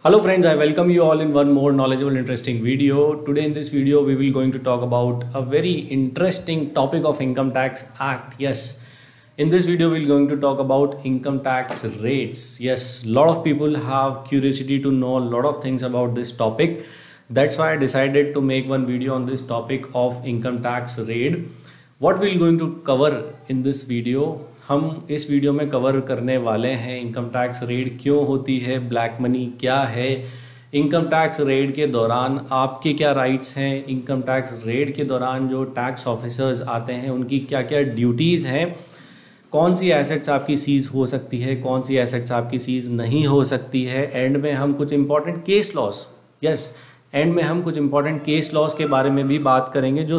Hello friends, I welcome you all in one more knowledgeable interesting video. Today in this video we will going to talk about a very interesting topic of Income Tax Act. Yes, in this video we will going to talk about income tax rates. Yes, lot of people have curiosity to know a lot of things about this topic. That's why I decided to make one video on this topic of income tax rate. What we will going to cover in this video, हम इस video में cover करने वाले हैं income tax rate क्यों होती है, black money क्या है, इनकम टैक्स रेट के दौरान आपके क्या राइट्स हैं, इनकम टैक्स रेट के दौरान जो टैक्स ऑफिसर्स आते हैं उनकी क्या क्या ड्यूटीज़ हैं, कौन सी एसेट्स आपकी सीज़ हो सकती है, कौन सी एसेट्स आपकी सीज़ नहीं हो सकती है। एंड में हम कुछ इंपॉर्टेंट केस लॉस, एंड में हम कुछ इंपॉर्टेंट केस लॉस के बारे में भी बात करेंगे जो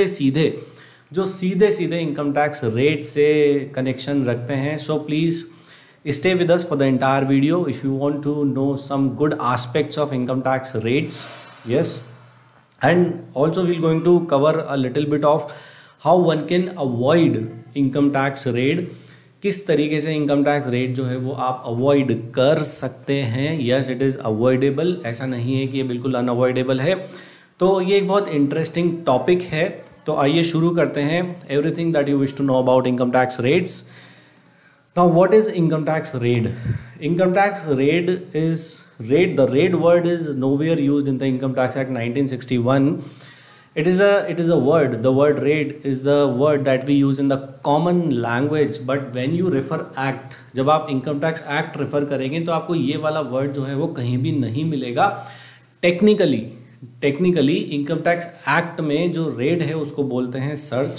सीधे सीधे इनकम टैक्स रेट से कनेक्शन रखते हैं। So please stay with us for the entire video if you want to know some good aspects of income tax raids. Yes, and also we'll going to cover a little bit of how one can avoid income tax raid, किस तरीके से income tax rate जो है वो आप avoid कर सकते हैं। यस, इट इज़ अवॉइडेबल, ऐसा नहीं है कि ये बिल्कुल अनअवॉइडेबल है। तो ये एक बहुत इंटरेस्टिंग टॉपिक है, तो आइए शुरू करते हैं। Everything that you wish to know about income tax raids. Now what is income tax raid? Income tax raid is the rate word is nowhere used in the Income Tax Act 1961. It is a word. The word rate is the word that we use in the common language, but when you refer act, जब आप income tax act refer करेंगे तो आपको ये वाला word जो है वो कहीं भी नहीं मिलेगा। टेक्निकली इनकम टैक्स एक्ट में जो रेट है उसको बोलते हैं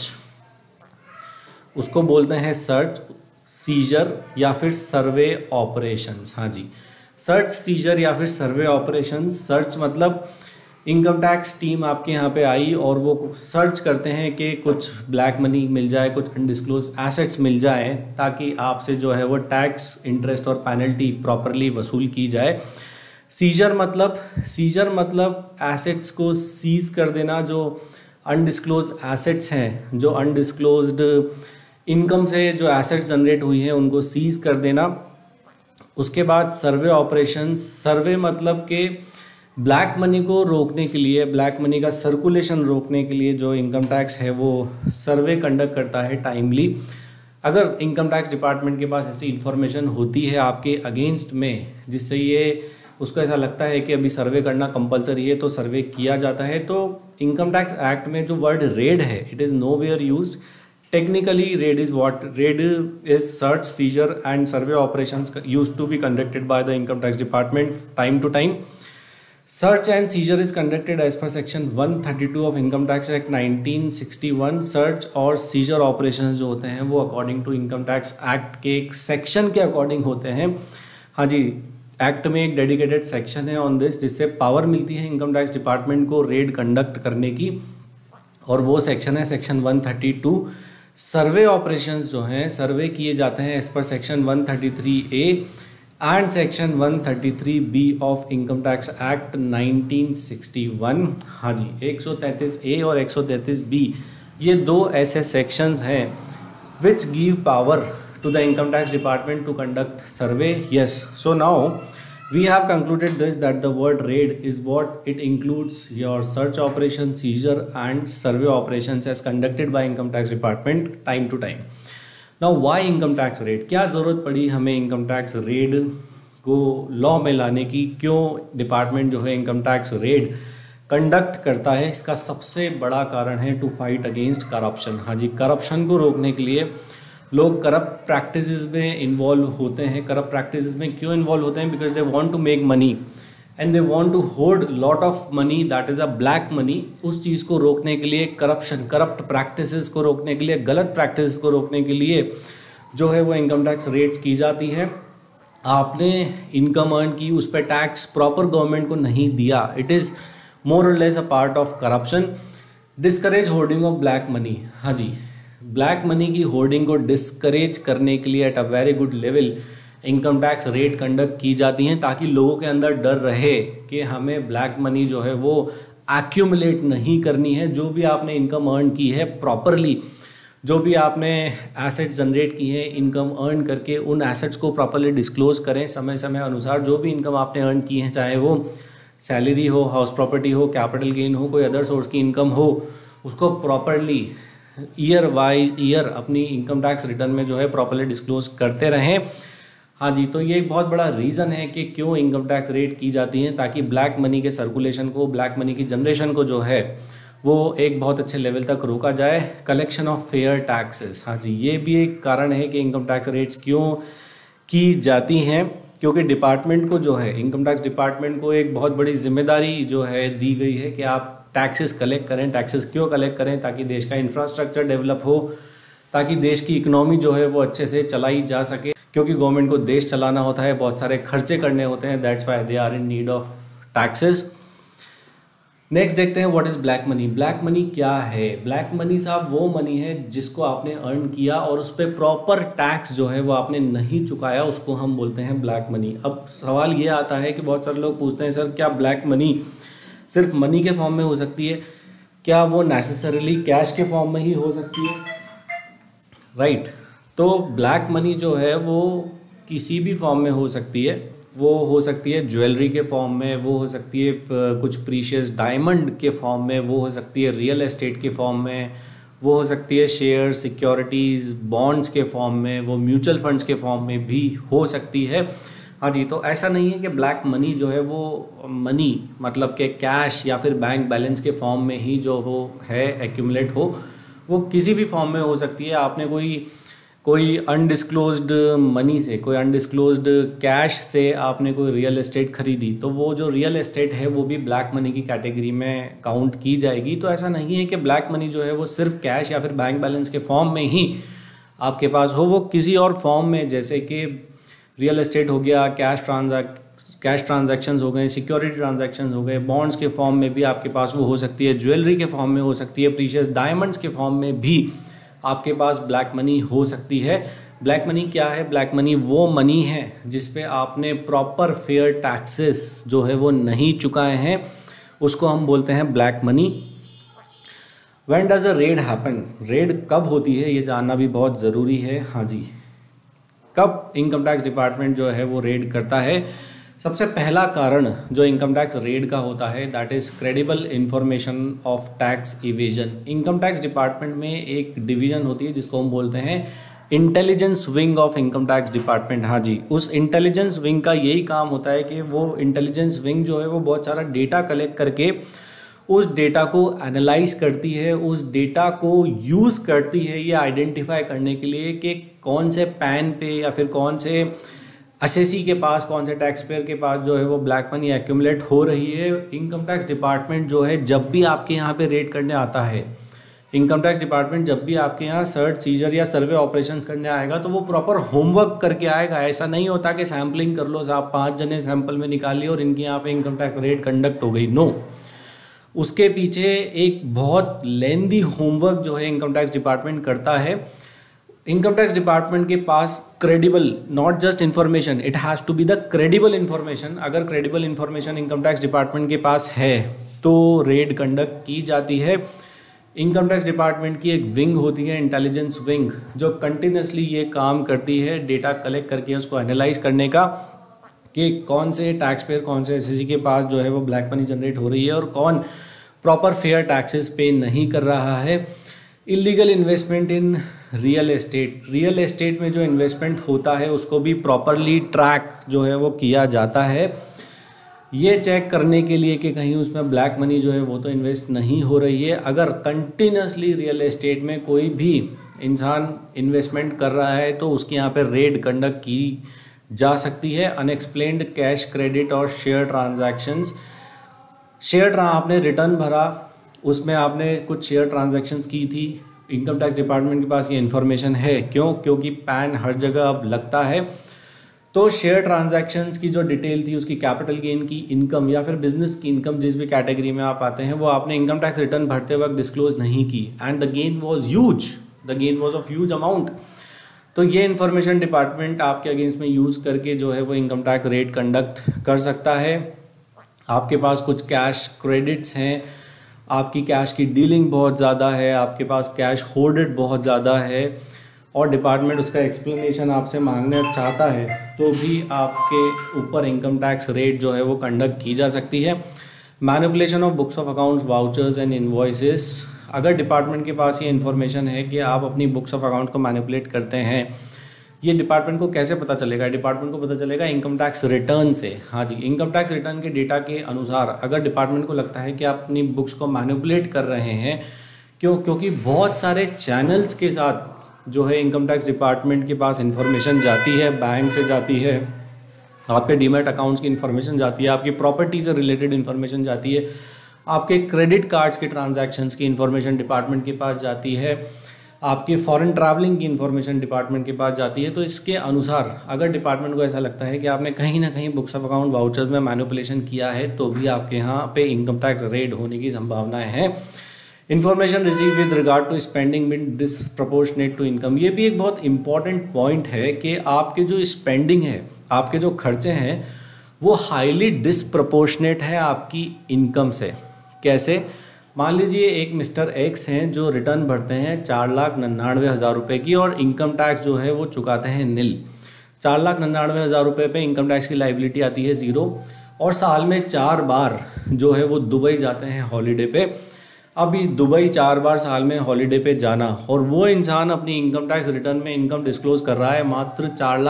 सर्च, सीजर या फिर सर्वे ऑपरेशंस। हाँ जी, सर्च, सीजर या फिर सर्वे ऑपरेशंस। सर्च मतलब इनकम टैक्स टीम आपके यहाँ पे आई और वो सर्च करते हैं कि कुछ ब्लैक मनी मिल जाए, कुछ अनडिस्क्लोज एसेट्स मिल जाए, ताकि आपसे जो है वो टैक्स, इंटरेस्ट और पेनल्टी प्रॉपरली वसूल की जाए। सीजर मतलब एसेट्स को सीज कर देना, जो अनडिस्क्लोज एसेट्स हैं, जो अनडिस्क्लोज्ड इनकम से जो एसेट्स जनरेट हुई हैं उनको सीज कर देना। उसके बाद सर्वे ऑपरेशंस। सर्वे मतलब कि ब्लैक मनी को रोकने के लिए, ब्लैक मनी का सर्कुलेशन रोकने के लिए जो इनकम टैक्स है वो सर्वे कंडक्ट करता है टाइमली। अगर इनकम टैक्स डिपार्टमेंट के पास ऐसी इंफॉर्मेशन होती है आपके अगेंस्ट में जिससे ये उसको ऐसा लगता है कि अभी सर्वे करना कंपलसरी है, तो सर्वे किया जाता है। तो इनकम टैक्स एक्ट में जो वर्ड रेड है, it is nowhere used. Technically raid is search, seizure and survey operations used to be conducted by the income tax department time to time. Search and seizure is conducted as per section 132 of income tax act 1961। Search और seizure operations जो होते हैं वो according to income tax act के एक section के according होते हैं। हाँ जी, एक्ट में एक डेडिकेटेड सेक्शन है ऑन दिस, जिससे पावर मिलती है इनकम टैक्स डिपार्टमेंट को रेड कंडक्ट करने की, और वो सेक्शन है सेक्शन 132। सर्वे ऑपरेशंस जो हैं सर्वे किए जाते हैं as per section 133A and section 133B of income tax act 1961। हाँ जी, 133A और 133B ये दो ऐसे सेक्शंस हैं which give power to the income tax department to conduct survey. Yes, so now we have concluded this, that the word raid is what it includes your search operation, seizure and survey operations as conducted by income tax department time to time. Now why income tax raid? क्या ज़रूरत पड़ी हमें income tax raid को law में लाने की? क्यों department जो है इनकम टैक्स रेड कंडक्ट करता है? इसका सबसे बड़ा कारण है टू फाइट अगेंस्ट करप्शन। हाँ जी, करप्शन को रोकने के लिए लोग करप्ट प्रैक्टिसेस में इन्वॉल्व होते हैं। करप्ट प्रैक्टिसेस में क्यों इन्वॉल्व होते हैं? Because they want to make money and they want to hold lot of money that is a black money. उस चीज़ को रोकने के लिए, करप्शन, करप्ट प्रैक्टिसेस को रोकने के लिए, गलत प्रैक्टिस को रोकने के लिए जो है वो इनकम टैक्स रेट्स की जाती है। आपने इनकम अर्न की, उस पर टैक्स प्रॉपर गवर्नमेंट को नहीं दिया, it is more or less a part of corruption. Discourage hoarding of black money. हाँ जी, ब्लैक मनी की होर्डिंग को डिस्करेज करने के लिए at a very good level income tax raid conduct की जाती हैं, ताकि लोगों के अंदर डर रहे कि हमें ब्लैक मनी जो है वो एक्यूमुलेट नहीं करनी है। जो भी आपने इनकम अर्न की है प्रॉपरली जो भी आपने एसेट्स जनरेट की हैं इनकम अर्न करके, उन एसेट्स को प्रॉपरली डिस्क्लोज करें समय समय अनुसार। जो भी इनकम आपने अर्न की है, चाहे वो सैलरी हो, हाउस प्रॉपर्टी हो, कैपिटल गेन हो, कोई अदर सोर्स की इनकम हो, उसको प्रॉपरली ईयर वाइज ईयर अपनी इनकम टैक्स रिटर्न में जो है प्रॉपरली डिस्क्लोज करते रहें। हाँ जी, तो ये एक बहुत बड़ा रीज़न है कि क्यों इनकम टैक्स रेट की जाती है, ताकि ब्लैक मनी के सर्कुलेशन को, ब्लैक मनी की जनरेशन को जो है वो एक बहुत अच्छे लेवल तक रोका जाए। कलेक्शन ऑफ फेयर टैक्सेस, हाँ जी, ये भी एक कारण है कि इनकम टैक्स रेट्स क्यों की जाती हैं, क्योंकि डिपार्टमेंट को जो है, इनकम टैक्स डिपार्टमेंट को एक बहुत बड़ी जिम्मेदारी जो है दी गई है कि आप टैक्सेस कलेक्ट करें। टैक्सेस क्यों कलेक्ट करें? ताकि देश का इंफ्रास्ट्रक्चर डेवलप हो, ताकि देश की इकोनॉमी जो है वो अच्छे से चलाई जा सके, क्योंकि गवर्नमेंट को देश चलाना होता है, बहुत सारे खर्चे करने होते हैं। That's why they are in need of taxes. Next देखते हैं what is black money. Black money क्या है? ब्लैक मनी साहब वो मनी है जिसको आपने अर्न किया और उस पर प्रॉपर टैक्स जो है वो आपने नहीं चुकाया, उसको हम बोलते हैं ब्लैक मनी। अब सवाल ये आता है कि बहुत सारे लोग पूछते हैं, सर क्या ब्लैक मनी सिर्फ मनी के फॉर्म में हो सकती है? क्या वो नेसेसरीली कैश के फॉर्म में ही हो सकती है? राइट। तो ब्लैक मनी जो है वो किसी भी फॉर्म में हो सकती है। वो हो सकती है ज्वेलरी के फॉर्म में, वो हो सकती है कुछ प्रीशियस डायमंड के फॉर्म में, वो हो सकती है रियल एस्टेट के फॉर्म में, वो हो सकती है शेयर, सिक्योरिटीज़, बॉन्ड्स के फॉर्म में, वो म्यूचुअल फंड्स के फॉर्म में भी हो सकती है। हाँ जी, तो ऐसा नहीं है कि ब्लैक मनी जो है वो मनी मतलब कि कैश या फिर बैंक बैलेंस के फॉर्म में ही जो वो है एक्यूमुलेट हो, वो किसी भी फॉर्म में हो सकती है। आपने कोई अनडिस्क्लोज्ड मनी से, कोई अनडिस्क्लोज्ड कैश से आपने कोई रियल एस्टेट खरीदी, तो वो जो रियल एस्टेट है वो भी ब्लैक मनी की कैटेगरी में काउंट की जाएगी। तो ऐसा नहीं है कि ब्लैक मनी जो है वो सिर्फ कैश या फिर बैंक बैलेंस के फॉर्म में ही आपके पास हो, वो किसी और फॉर्म में, जैसे कि रियल एस्टेट हो गया, कैश ट्रांजैक्शंस हो गए, सिक्योरिटी ट्रांजैक्शंस हो गए, बॉन्ड्स के फॉर्म में भी आपके पास वो हो सकती है, ज्वेलरी के फॉर्म में हो सकती है, प्रीशियस डायमंड्स के फॉर्म में भी आपके पास ब्लैक मनी हो सकती है। ब्लैक मनी क्या है? ब्लैक मनी वो मनी है जिस पे आपने प्रॉपर फेयर टैक्सेस जो है वो नहीं चुकाए हैं, उसको हम बोलते हैं black money. When does a raid happen? Raid कब होती है ये जानना भी बहुत ज़रूरी है। हाँ जी, कब इनकम टैक्स डिपार्टमेंट जो है वो रेड करता है? सबसे पहला कारण जो इनकम टैक्स रेड का होता है, that is credible information of tax evasion. Income tax department में एक डिवीजन होती है जिसको हम बोलते हैं intelligence wing of income tax department. हाँ जी, उस इंटेलिजेंस विंग का यही काम होता है कि वो इंटेलिजेंस विंग जो है वो बहुत सारा डेटा कलेक्ट करके उस डेटा को एनालाइज करती है, उस डेटा को यूज़ करती है ये आइडेंटिफाई करने के लिए कि कौन से पैन पे या फिर कौन से असेसी के पास, कौन से टैक्स पेयर के पास जो है वो ब्लैक मनी एक्यूमुलेट हो रही है। इनकम टैक्स डिपार्टमेंट जो है जब भी आपके यहाँ पे रेड करने आता है, इनकम टैक्स डिपार्टमेंट जब भी आपके यहाँ सर्च, सीजर या सर्वे ऑपरेशंस करने आएगा तो वो प्रॉपर होमवर्क करके आएगा। ऐसा नहीं होता कि सैम्पलिंग कर लो साहब, 5 जने सैंपल में निकाल लिए और इनके यहाँ पे इनकम टैक्स रेड कंडक्ट हो गई। नो, उसके पीछे एक बहुत लेंदी होमवर्क जो है इनकम टैक्स डिपार्टमेंट करता है। इनकम टैक्स डिपार्टमेंट के पास credible, not just information, it has to be the credible information. अगर credible information income tax department के पास है तो रेड कंडक्ट की जाती है। इनकम टैक्स डिपार्टमेंट की एक विंग होती है, इंटेलिजेंस विंग, जो कंटिन्यूसली ये काम करती है डेटा कलेक्ट करके उसको एनालाइज करने का कि कौन से टैक्स पेयर, कौन से एसएससी के पास जो है वो ब्लैक मनी जनरेट हो रही है और कौन प्रॉपर फेयर टैक्सेस पे नहीं कर रहा है। Illegal investment in real estate, real estate में जो इन्वेस्टमेंट होता है उसको भी प्रॉपरली ट्रैक जो है वो किया जाता है, ये चेक करने के लिए कि कहीं उसमें ब्लैक मनी जो है वो तो इन्वेस्ट नहीं हो रही है। अगर कंटिन्यूसली रियल एस्टेट में कोई भी इंसान इन्वेस्टमेंट कर रहा है तो उसके यहाँ पे रेड कंडक्ट की जा सकती है। अनएक्सप्लेन्ड कैश क्रेडिट और शेयर ट्रांजैक्शंस, आपने रिटर्न भरा, उसमें आपने कुछ शेयर ट्रांजैक्शंस की थी, इनकम टैक्स डिपार्टमेंट के पास ये इन्फॉर्मेशन है। क्यों? क्योंकि पैन हर जगह अब लगता है। तो शेयर ट्रांजैक्शंस की जो डिटेल थी, उसकी कैपिटल गेन की इनकम या फिर बिजनेस की इनकम, जिस भी कैटेगरी में आप आते हैं, वो आपने इनकम टैक्स रिटर्न भरते वक्त डिस्क्लोज नहीं की, and the gain was huge, the gain was of huge amount. तो ये इन्फॉर्मेशन डिपार्टमेंट आपके अगेंस्ट में यूज़ करके जो है वो इनकम टैक्स रेड कंडक्ट कर सकता है। आपके पास कुछ कैश क्रेडिट्स हैं, आपकी कैश की डीलिंग बहुत ज़्यादा है, आपके पास कैश होल्डेड बहुत ज़्यादा है और डिपार्टमेंट उसका एक्सप्लेनेशन आपसे मांगना चाहता है, तो भी आपके ऊपर इनकम टैक्स रेड जो है वो कंडक्ट की जा सकती है। Manipulation of books of accounts, vouchers and invoices, अगर डिपार्टमेंट के पास ये इन्फॉर्मेशन है कि आप अपनी बुक्स ऑफ अकाउंट को मैनिपुलेट करते हैं, ये डिपार्टमेंट को कैसे पता चलेगा? डिपार्टमेंट को पता चलेगा इनकम टैक्स रिटर्न से। हाँ जी, इनकम टैक्स रिटर्न के डेटा के अनुसार अगर डिपार्टमेंट को लगता है कि आप अपनी बुक्स को मैनिपुलेट कर रहे हैं, क्योंकि बहुत सारे चैनल्स के साथ जो है इनकम टैक्स डिपार्टमेंट के पास इन्फॉर्मेशन जाती है, बैंक से जाती है, आपके डीमैट अकाउंट्स की इन्फॉर्मेशन जाती है, आपकी प्रॉपर्टी से रिलेटेड इन्फॉर्मेशन जाती है, आपके क्रेडिट कार्ड्स के ट्रांजैक्शंस की इन्फॉर्मेशन डिपार्टमेंट के पास जाती है, आपकी फॉरेन ट्रैवलिंग की इन्फॉर्मेशन डिपार्टमेंट के पास जाती है। तो इसके अनुसार अगर डिपार्टमेंट को ऐसा लगता है कि आपने कहीं ना कहीं बुक्स ऑफ अकाउंट वाउचर्स में मैनिपुलेशन किया है, तो भी आपके यहाँ पे इनकम टैक्स रेड होने की संभावनाएं हैं। Information receive with regard to spending been disproportionate to income, ये भी एक बहुत इंपॉर्टेंट पॉइंट है कि आपके जो स्पेंडिंग है, आपके जो खर्चे हैं, वो हाईली डिसप्रपोर्शनेट है आपकी इनकम से। कैसे? मान लीजिए एक मिस्टर एक्स हैं जो रिटर्न भरते हैं 4,99,000 रुपये की और इनकम टैक्स जो है वो चुकाते हैं नील। 4,99,000 रुपये पे इनकम टैक्स की लाइबिलिटी आती है 0 और साल में 4 बार जो है वो दुबई जाते हैं हॉलीडे पे। अभी दुबई 4 बार साल में हॉलीडे पे जाना और वो इंसान अपनी इनकम टैक्स रिटर्न में इनकम डिस्क्लोज कर रहा है मात्र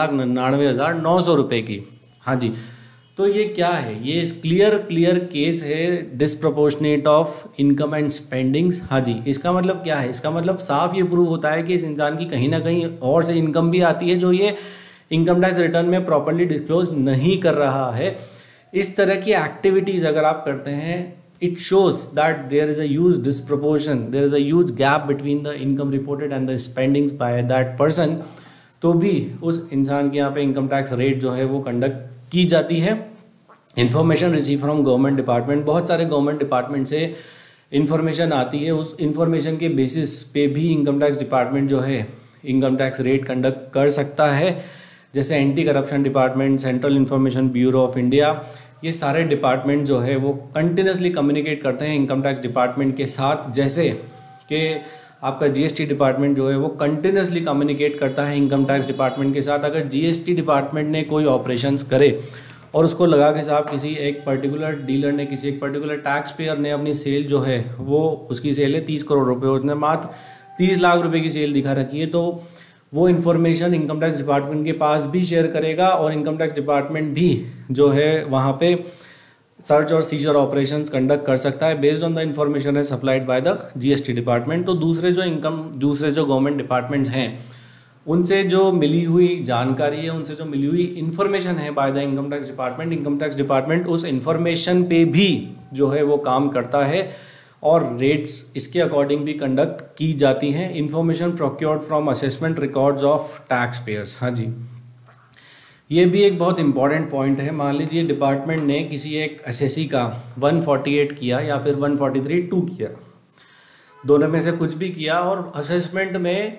4,99,900 रुपये की। हाँ जी, तो ये क्या है? ये क्लियर केस है disproportionate of income and spendings. हाँ जी, इसका मतलब क्या है? इसका मतलब साफ ये प्रूव होता है कि इस इंसान की कहीं ना कहीं और से इनकम भी आती है जो ये इनकम टैक्स रिटर्न में प्रॉपर्ली डिस्क्लोज नहीं कर रहा है। इस तरह की एक्टिविटीज़ अगर आप करते हैं, it shows that there is a huge disproportion, there is a huge gap between the income reported and the spendings by that person, तो भी उस इंसान के यहाँ पे इनकम टैक्स रेट जो है वो कंडक्ट की जाती है। Information receive from government department, बहुत सारे गवर्नमेंट डिपार्टमेंट से इन्फॉर्मेशन आती है, उस इन्फॉर्मेशन के बेसिस पे भी इनकम टैक्स डिपार्टमेंट जो है इनकम टैक्स रेट कंडक्ट कर सकता है। जैसे anti corruption department, central information bureau of India, ये सारे डिपार्टमेंट जो है वो कंटिन्यूसली कम्युनिकेट करते हैं इनकम टैक्स डिपार्टमेंट के साथ। जैसे कि आपका जीएसटी डिपार्टमेंट जो है वो कंटिन्यूसली कम्युनिकेट करता है इनकम टैक्स डिपार्टमेंट के साथ। अगर जीएसटी डिपार्टमेंट ने कोई ऑपरेशंस करे और उसको लगा कि साहब किसी एक पर्टिकुलर डीलर ने, किसी एक पर्टिकुलर टैक्स पेयर ने अपनी सेल जो है वो, उसकी सेल है 30 करोड़ रुपए, उसने मात्र 30 लाख रुपए की सेल दिखा रखी है, तो वो इन्फॉर्मेशन इनकम टैक्स डिपार्टमेंट के पास भी शेयर करेगा और इनकम टैक्स डिपार्टमेंट भी जो है वहाँ पे सर्च और सीजर ऑपरेशंस कंडक्ट कर सकता है बेस्ड ऑन द इन्फॉर्मेशन है supplied by the GST department. तो दूसरे जो गवर्नमेंट डिपार्टमेंट्स हैं उनसे जो मिली हुई जानकारी है, उनसे जो मिली हुई इन्फॉर्मेशन है by the income tax department उस इन्फॉर्मेशन पे भी जो है वो काम करता है और रेट्स इसके अकॉर्डिंग भी कंडक्ट की जाती हैं। Information procured from assessment records of tax payers. हाँ जी, ये भी एक बहुत इंपॉर्टेंट पॉइंट है। मान लीजिए डिपार्टमेंट ने किसी एक एसएससी का 148 किया या फिर 143(2) किया, दोनों में से कुछ भी किया और असेसमेंट में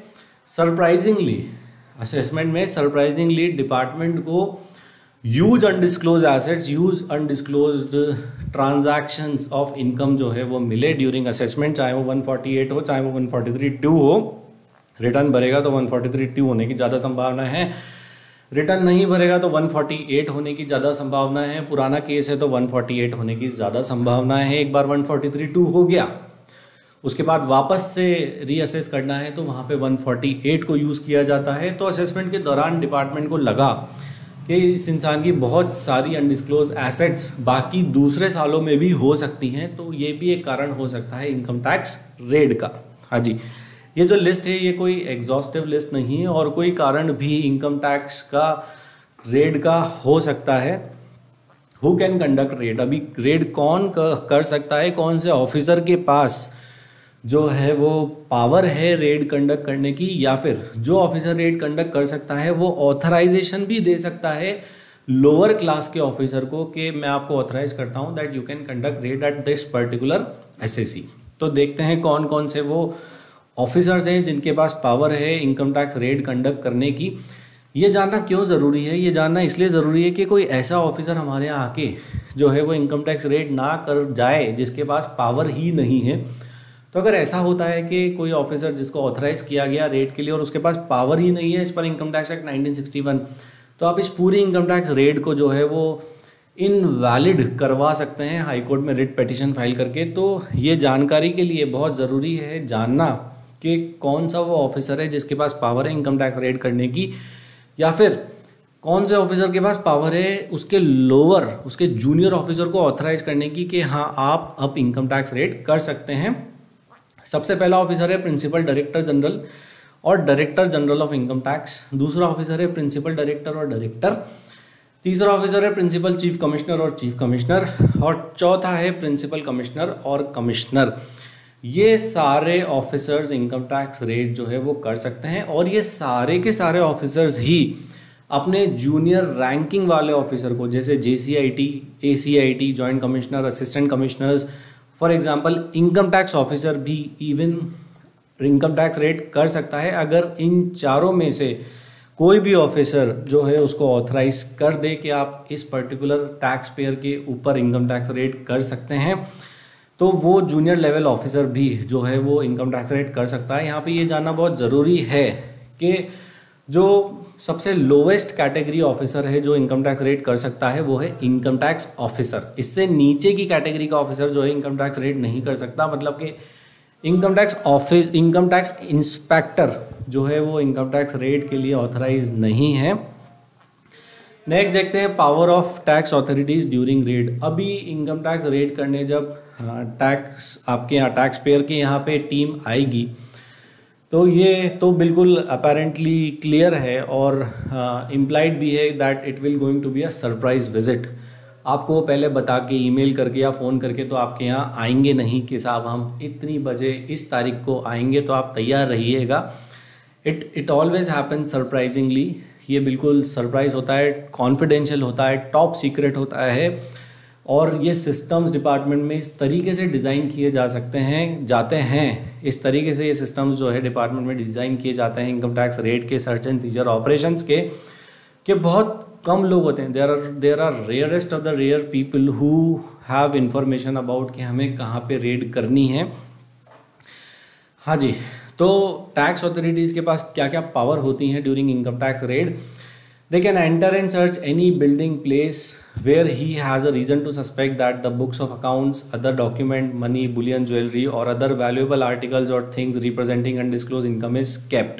सरप्राइजिंगली डिपार्टमेंट को use undisclosed assets, use undisclosed transactions of income जो है वो मिले ड्यूरिंग असेसमेंट, चाहे वो 148 हो चाहे वो 143(2) हो। रिटर्न भरेगा तो 143(2) होने की ज़्यादा संभावना है, रिटर्न नहीं भरेगा तो 148 होने की ज़्यादा संभावना है, पुराना केस है तो 148 होने की ज़्यादा संभावना है। एक बार 143(2) हो गया, उसके बाद वापस से रीअसेस करना है तो वहाँ पे 148 को यूज़ किया जाता है। तो असेसमेंट के दौरान डिपार्टमेंट को लगा कि इस इंसान की बहुत सारी अनडिस्क्लोज एसेट्स बाकी दूसरे सालों में भी हो सकती हैं, तो ये भी एक कारण हो सकता है इनकम टैक्स रेड का। हाँ जी, ये जो लिस्ट है ये कोई एग्जॉस्टिव लिस्ट नहीं है और कोई कारण भी इनकम टैक्स का रेड का हो सकता है। Who can conduct raid? अभी रेड कौन कर सकता है, कौन से ऑफिसर के पास जो है वो पावर है रेड कंडक्ट करने की, या फिर जो ऑफिसर रेड कंडक्ट कर सकता है वो ऑथराइजेशन भी दे सकता है लोअर क्लास के ऑफिसर को कि मैं आपको ऑथराइज करता हूं that you can conduct raid at this particular SSC. तो देखते हैं कौन कौन से वो ऑफिसर्स हैं जिनके पास पावर है इनकम टैक्स रेड कंडक्ट करने की। ये जानना क्यों ज़रूरी है? ये जानना इसलिए ज़रूरी है कि कोई ऐसा ऑफिसर हमारे यहाँ आके जो है वो इनकम टैक्स रेड ना कर जाए जिसके पास पावर ही नहीं है। तो अगर ऐसा होता है कि कोई ऑफिसर जिसको ऑथराइज किया गया रेड के लिए और उसके पास पावर ही नहीं है इस पर इनकम टैक्स एक्ट 1961, तो आप इस पूरी इनकम टैक्स रेड को जो है वो इनवैलिड करवा सकते हैं हाई कोर्ट में रिट पिटीशन फाइल करके। तो ये जानकारी के लिए बहुत ज़रूरी है जानना कि कौन सा वो ऑफिसर है जिसके पास पावर है इनकम टैक्स रेड करने की, या फिर कौन से ऑफिसर के पास पावर है उसके लोअर, उसके जूनियर ऑफिसर को ऑथराइज करने की कि हाँ आप अब इनकम टैक्स रेड कर सकते हैं। सबसे पहला ऑफिसर है प्रिंसिपल डायरेक्टर जनरल और director general of income tax. दूसरा ऑफिसर है प्रिंसिपल डायरेक्टर और डायरेक्टर। तीसरा ऑफिसर है प्रिंसिपल चीफ कमिश्नर और चीफ कमिश्नर। और चौथा है प्रिंसिपल कमिश्नर और कमिश्नर। ये सारे ऑफिसर्स इनकम टैक्स रेड जो है वो कर सकते हैं और ये सारे के सारे ऑफिसर्स ही अपने जूनियर रैंकिंग वाले ऑफिसर को, जैसे JCIT, ACIT, joint commissioner, assistant commissioners, for example income tax officer भी इवन इनकम टैक्स रेड कर सकता है अगर इन चारों में से कोई भी ऑफिसर जो है उसको ऑथराइज कर दे कि आप इस पर्टिकुलर टैक्स पेयर के ऊपर इनकम टैक्स रेड कर सकते हैं, तो वो जूनियर लेवल ऑफिसर भी जो है वो इनकम टैक्स रेड कर सकता है। यहाँ पे ये जानना बहुत ज़रूरी है कि जो सबसे लोवेस्ट कैटेगरी ऑफिसर है जो इनकम टैक्स रेड कर सकता है वो है इनकम टैक्स ऑफिसर। इससे नीचे की कैटेगरी का ऑफिसर जो है इनकम टैक्स रेड नहीं कर सकता, मतलब कि इनकम टैक्स इंस्पेक्टर जो है वो इनकम टैक्स रेड के लिए ऑथराइज नहीं है। नेक्स्ट देखते हैं power of tax authorities during raid. अभी इनकम टैक्स रेड करने जब टैक्स आपके यहाँ टैक्स पेयर के यहाँ पे टीम आएगी तो ये तो बिल्कुल अपेरेंटली क्लियर है और इम्प्लाइड भी है that it will going to be a surprise visit. आपको पहले बता के ईमेल करके या फ़ोन करके तो आपके यहाँ आएंगे नहीं कि साहब हम इतनी बजे इस तारीख को आएंगे तो आप तैयार रहिएगा। It always happen surprisingly. ये बिल्कुल सरप्राइज होता है, कॉन्फिडेंशियल होता है, टॉप सीक्रेट होता है और ये सिस्टम्स डिपार्टमेंट में इस तरीके से डिज़ाइन किए जाते हैं इस तरीके से ये सिस्टम्स जो है डिपार्टमेंट में डिज़ाइन किए जाते हैं इनकम टैक्स रेड के, सर्च एंड सीजर ऑपरेशंस के बहुत कम लोग होते हैं। There are rarest of the rare people who have information about कि हमें कहाँ पे रेड करनी है। हाँ जी, तो टैक्स अथॉरिटीज़ के पास क्या क्या पावर होती हैं during income tax raid. They can enter and search any building place where he has a reason to suspect that the books of accounts, other document, money, bullion, jewelry or other valuable articles or things representing undisclosed income is kept।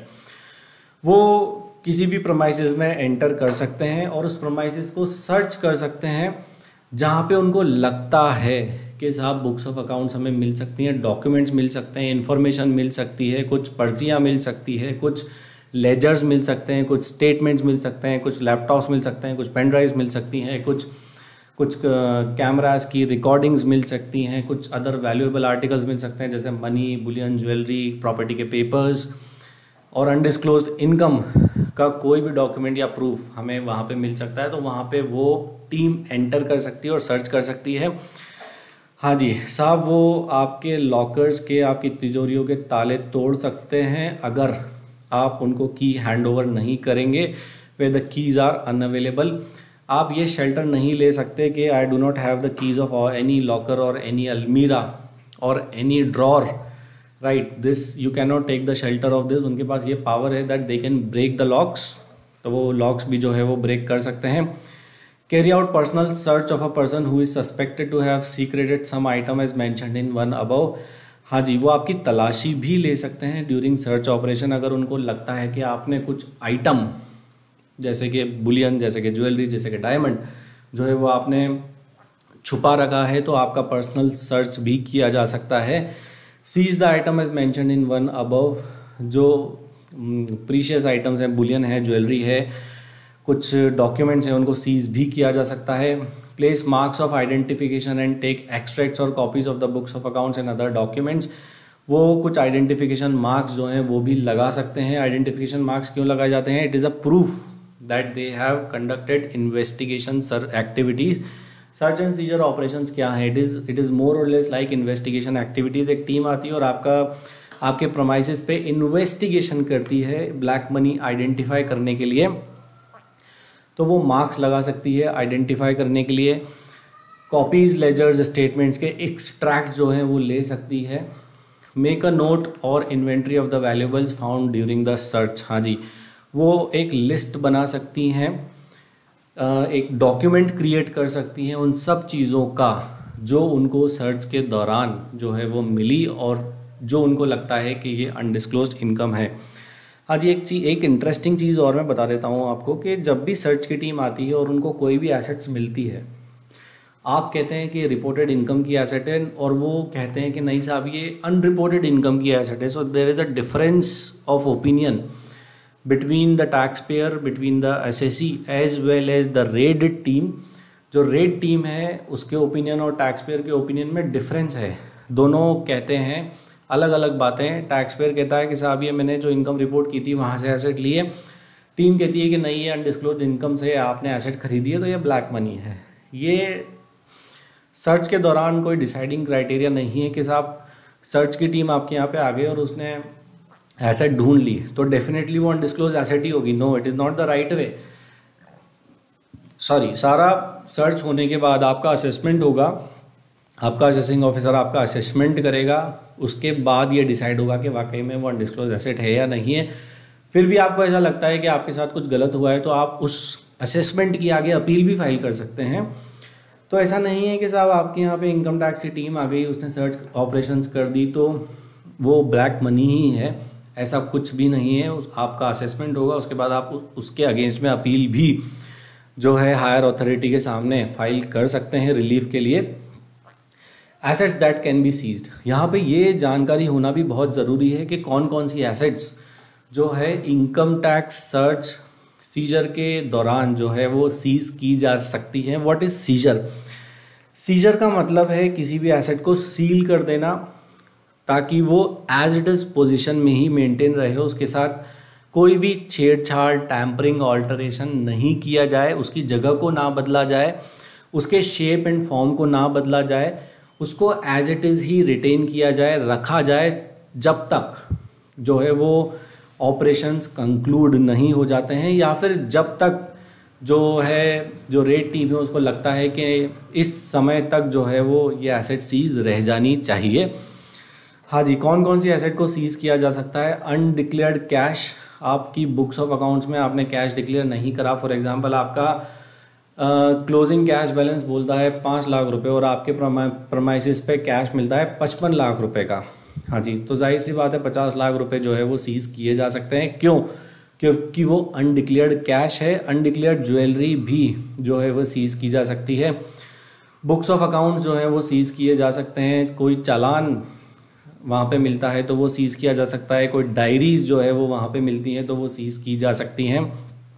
वो किसी भी premises में enter कर सकते हैं और उस premises को सर्च कर सकते हैं जहाँ पे उनको लगता है कि साहब बुक्स ऑफ अकाउंट्स हमें मिल सकती हैं, डॉक्यूमेंट्स मिल सकते हैं, इन्फॉर्मेशन मिल सकती है, कुछ पर्चियाँ मिल सकती है, कुछ लेजर्स मिल सकते हैं, कुछ स्टेटमेंट्स मिल सकते हैं, कुछ लैपटॉप्स मिल सकते हैं, कुछ पेन ड्राइव्स मिल सकती हैं, कुछ कैमरास की रिकॉर्डिंग्स मिल सकती हैं, कुछ अदर वैल्यूएबल आर्टिकल्स मिल सकते हैं जैसे मनी, बुलियन, ज्वेलरी, प्रॉपर्टी के पेपर्स और अनडिस्क्लोज्ड इनकम का कोई भी डॉक्यूमेंट या प्रूफ हमें वहाँ पे मिल सकता है। तो वहाँ पे वो टीम एंटर कर सकती है और सर्च कर सकती है। हाँ जी साहब, वो आपके लॉकर्स के, आपकी तिजोरियों के ताले तोड़ सकते हैं अगर आप उनको की हैंड ओवर नहीं करेंगे वे द कीज़ आर अनअवेलेबल। आप ये शेल्टर नहीं ले सकते कि I do not have the keys of any locker or any अलमीरा or any drawer, right, this you can not take the shelter of this. उनके पास ये पावर है that they can break the locks, तो वो लॉक्स भी जो है वो ब्रेक कर सकते हैं। Carry out personal search of a person who is suspected to have secreted some item as mentioned in one above. हाँ जी, वो आपकी तलाशी भी ले सकते हैं ड्यूरिंग सर्च ऑपरेशन अगर उनको लगता है कि आपने कुछ आइटम जैसे कि बुलियन, जैसे कि ज्वेलरी, जैसे कि डायमंड जो है वो आपने छुपा रखा है, तो आपका पर्सनल सर्च भी किया जा सकता है। Seize the item as mentioned in one above. जो प्रीशियस आइटम्स हैं, बुलियन है, ज्वेलरी है, कुछ डॉक्यूमेंट्स हैं, उनको सीज भी किया जा सकता है। Place marks of identification and take extracts or copies of the books of accounts and other documents. वो कुछ आइडेंटिफिकेशन मार्क्स जो हैं वो भी लगा सकते हैं। आइडेंटिफिकेशन मार्क्स क्यों लगाए जाते हैं? It is a proof that they have conducted investigation activities. Search and seizure operations क्या है? It is more or less like investigation activities. एक टीम आती है और आपके प्रमाइसिस पे इन्वेस्टिगेशन करती है ब्लैक मनी आइडेंटिफाई करने के लिए, तो वो मार्क्स लगा सकती है आइडेंटिफाई करने के लिए। कॉपीज लेजर्स स्टेटमेंट्स के एक्सट्रैक्ट जो है वो ले सकती है। Make a note or inventory of the valuables found during the search, हाँ जी, वो एक लिस्ट बना सकती हैं, एक डॉक्यूमेंट क्रिएट कर सकती हैं उन सब चीज़ों का जो उनको सर्च के दौरान जो है वो मिली और जो उनको लगता है कि ये अनडिस्क्लोज्ड इनकम है। हाँ जी, एक इंटरेस्टिंग चीज़ और मैं बता देता हूँ आपको कि जब भी सर्च की टीम आती है और उनको कोई भी एसेट्स मिलती है, आप कहते हैं कि रिपोर्टेड इनकम की एसेट है और वो कहते हैं कि नहीं साहब ये अनरिपोर्टेड इनकम की एसेट है, so there is a difference of opinion between the tax payer, between the SSC as well as the raid team. जो रेड टीम है उसके ओपिनियन और टैक्स पेयर के ओपिनियन में डिफरेंस है, दोनों कहते हैं अलग अलग बातें। टैक्स पेयर कहता है कि साहब ये मैंने जो इनकम रिपोर्ट की थी वहाँ से एसेट ली है, टीम कहती है कि नहीं ये अनडिस्क्लोज्ड इनकम से आपने एसेट खरीदी है तो ये ब्लैक मनी है। ये सर्च के दौरान कोई डिसाइडिंग क्राइटेरिया नहीं है कि साहब सर्च की टीम आपके यहाँ पे आ गई और उसने एसेट ढूंढ ली तो डेफिनेटली वो अनडिस्क्लोज एसेट ही होगी। No, it is not the right way. Sorry, सारा सर्च होने के बाद आपका असेसमेंट होगा, आपका असेसिंग ऑफिसर आपका असेसमेंट करेगा, उसके बाद ये डिसाइड होगा कि वाकई में वो अनडिस्क्लोज एसेट है या नहीं है। फिर भी आपको ऐसा लगता है कि आपके साथ कुछ गलत हुआ है तो आप उस असेसमेंट की आगे अपील भी फाइल कर सकते हैं। तो ऐसा नहीं है कि साहब आपके यहाँ पे इनकम टैक्स की टीम आ गई, उसने सर्च ऑपरेशंस कर दी तो वो ब्लैक मनी ही है, ऐसा कुछ भी नहीं है। आपका असेसमेंट होगा, उसके बाद आप उसके अगेंस्ट में अपील भी जो है हायर अथॉरिटी के सामने फाइल कर सकते हैं रिलीफ के लिए। Assets that can be seized, यहाँ पे ये जानकारी होना भी बहुत ज़रूरी है कि कौन कौन सी एसेट्स जो है इनकम टैक्स सर्च सीजर के दौरान जो है वो सीज की जा सकती हैं। What is scissor? सीजर का मतलब है किसी भी एसेट को सील कर देना ताकि वो एज इट इज़ पोजीशन में ही मेंटेन रहे, उसके साथ कोई भी छेड़छाड़, टैम्परिंग, ऑल्टरेशन नहीं किया जाए, उसकी जगह को ना बदला जाए, उसके शेप एंड फॉर्म को ना बदला जाए, उसको एज इट इज़ ही रिटेन किया जाए, रखा जाए जब तक जो है वो ऑपरेशंस कंक्लूड नहीं हो जाते हैं या फिर जब तक जो रेड टीम है उसको लगता है कि इस समय तक जो है वो ये एसेट सीज रह जानी चाहिए। हाँ जी, कौन कौन सी एसेट को सीज किया जा सकता है? अनडिक्लेयर्ड कैश, आपकी बुक्स ऑफ अकाउंट्स में आपने कैश डिक्लेयर नहीं करा, फॉर एग्जांपल आपका क्लोजिंग कैश बैलेंस बोलता है 5 लाख रुपए और आपके प्रमाइसिस पे कैश मिलता है 55 लाख रुपए का। हाँ जी, तो जाहिर सी बात है 50 लाख रुपए जो है वो सीज किए जा सकते हैं। क्यों? क्योंकि वो अनडिक्लेयर्ड कैश है। अनडिक्लेयर्ड ज्वेलरी भी जो है वो सीज की जा सकती है। बुक्स ऑफ अकाउंट्स जो है वो सीज किए जा सकते हैं। कोई चालान वहाँ पे मिलता है तो वो सीज किया जा सकता है। कोई डायरीज जो है वो वहाँ पे मिलती हैं तो वो सीज की जा सकती हैं।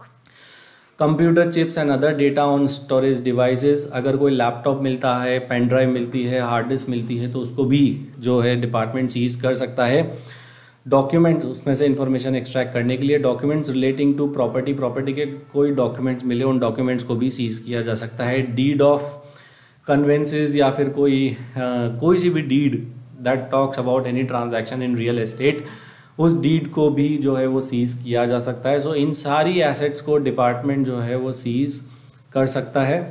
Computer chips and other data on storage devices, अगर कोई लैपटॉप मिलता है, पेन ड्राइव मिलती है, हार्ड डिस्क मिलती है तो उसको भी जो है डिपार्टमेंट सीज कर सकता है। डॉक्यूमेंट, उसमें से इंफॉर्मेशन एक्सट्रैक्ट करने के लिए डॉक्यूमेंट्स रिलेटिंग टू प्रॉपर्टी के कोई डॉक्यूमेंट्स मिले उन डॉक्यूमेंट्स को भी सीज किया जा सकता है। डीड ऑफ कन्वेंसेस या फिर कोई सी भी deed that talks about any transaction in real estate, उस डीड को भी जो है वो सीज किया जा सकता है। सो इन सारी एसेट्स को डिपार्टमेंट जो है वो सीज कर सकता है।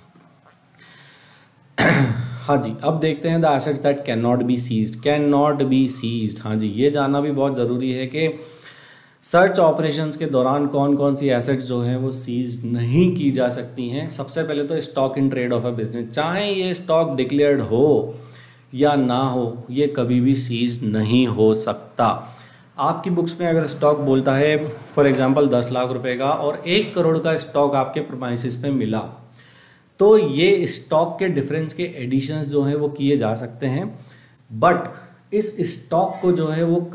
हाँ जी, अब देखते हैं the assets that can not be seized. Can not be seized, हाँ जी, ये जानना भी बहुत ज़रूरी है कि सर्च ऑपरेशंस के दौरान कौन कौन सी एसेट्स जो हैं वो सीज नहीं की जा सकती हैं। सबसे पहले तो stock in trade of a business, चाहे ये स्टॉक डिक्लेयर्ड हो या ना हो, ये कभी भी सीज नहीं हो सकता। आपकी बुक्स में अगर स्टॉक बोलता है फॉर एग्जांपल 10 लाख रुपए का और 1 करोड़ का स्टॉक आपके प्रीमाइसेस पे मिला, तो ये स्टॉक के डिफरेंस के एडिशंस जो हैं वो किए जा सकते हैं। बट इस स्टॉक को जो है वो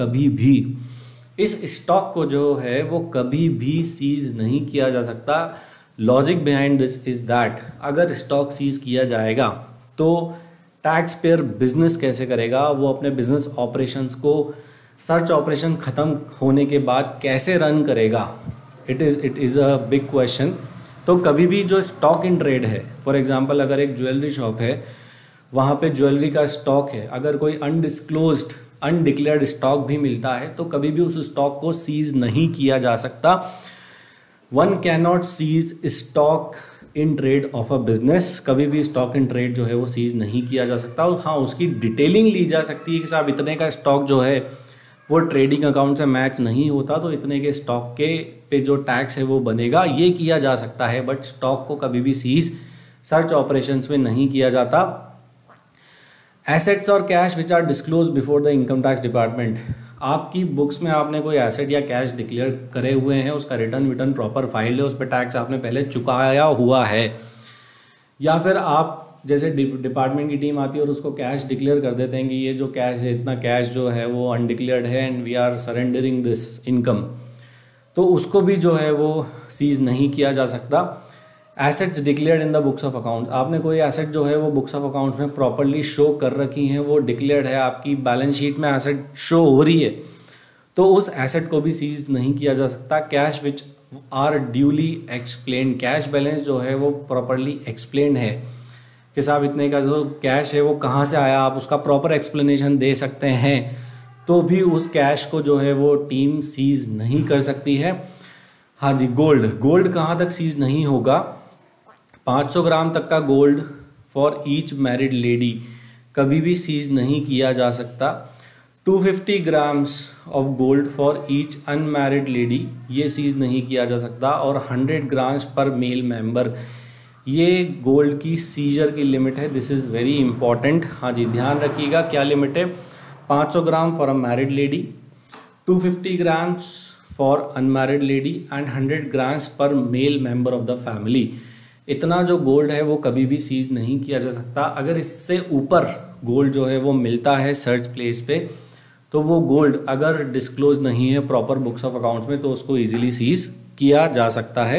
कभी भी सीज नहीं किया जा सकता। Logic behind this is that अगर स्टॉक सीज किया जाएगा तो टैक्स पेयर बिजनेस कैसे करेगा? वो अपने बिजनेस ऑपरेशंस को सर्च ऑपरेशन ख़त्म होने के बाद कैसे रन करेगा? It is a big question. तो कभी भी जो स्टॉक इन ट्रेड है, फॉर एग्जांपल अगर एक ज्वेलरी शॉप है, वहाँ पे ज्वेलरी का स्टॉक है, अगर कोई अनडिस्क्लोज्ड अनडिक्लेयर्ड स्टॉक भी मिलता है तो कभी भी उस स्टॉक को सीज नहीं किया जा सकता। One can not seize stock in trade of a business, कभी भी स्टॉक इन ट्रेड जो है वो सीज नहीं किया जा सकता। और हाँ, उसकी डिटेलिंग ली जा सकती है कि साहब इतने का स्टॉक जो है वो ट्रेडिंग अकाउंट से मैच नहीं होता तो इतने के स्टॉक के पे जो टैक्स है वो बनेगा, ये किया जा सकता है। बट स्टॉक को कभी भी सीज सर्च ऑपरेशंस में नहीं किया जाता। Assets or cash which are disclose before the income tax department, आपकी बुक्स में आपने कोई एसेट या कैश डिक्लेयर करे हुए हैं, उसका रिटर्न प्रॉपर फाइल है, उस पर टैक्स आपने पहले चुकाया हुआ है, या फिर आप जैसे डिपार्टमेंट की टीम आती है और उसको कैश डिक्लेयर कर देते हैं कि ये जो कैश है, इतना कैश जो है वो अनडिक्लेयर्ड है and we are surrendering this income, तो उसको भी जो है वो सीज नहीं किया जा सकता। Assets declared in the books of account, आपने कोई एसेट जो है वो बुक्स ऑफ अकाउंट्स में प्रॉपरली शो कर रखी हैं, वो डिक्लेयर्ड है, आपकी बैलेंस शीट में एसेट शो हो रही है, तो उस एसेट को भी सीज नहीं किया जा सकता। Cash which are duly explained, cash balance जो है वो प्रॉपरली एक्सप्लेन्ड है कि साहब इतने का जो कैश है वो कहाँ से आया, आप उसका प्रॉपर एक्सप्लेनेशन दे सकते हैं, तो भी उस कैश को जो है वो टीम सीज नहीं कर सकती है। हाँ जी, गोल्ड कहाँ तक सीज नहीं होगा, 500 ग्राम तक का gold for each married lady कभी भी सीज नहीं किया जा सकता। 250 grams of gold for each unmarried lady, ये सीज नहीं किया जा सकता। और 100 ग्राम्स पर मेल मेंबर, ये गोल्ड की सीजर की लिमिट है। This is very important. हाँ जी, ध्यान रखिएगा क्या लिमिट है, 500 gram for a married lady, 250 grams for unmarried lady and 100 grams per male member of the family. इतना जो गोल्ड है वो कभी भी सीज नहीं किया जा सकता। अगर इससे ऊपर गोल्ड जो है वो मिलता है सर्च प्लेस पे, तो वो गोल्ड अगर डिस्क्लोज नहीं है प्रॉपर बुक्स ऑफ अकाउंट्स में, तो उसको इजीली सीज किया जा सकता है।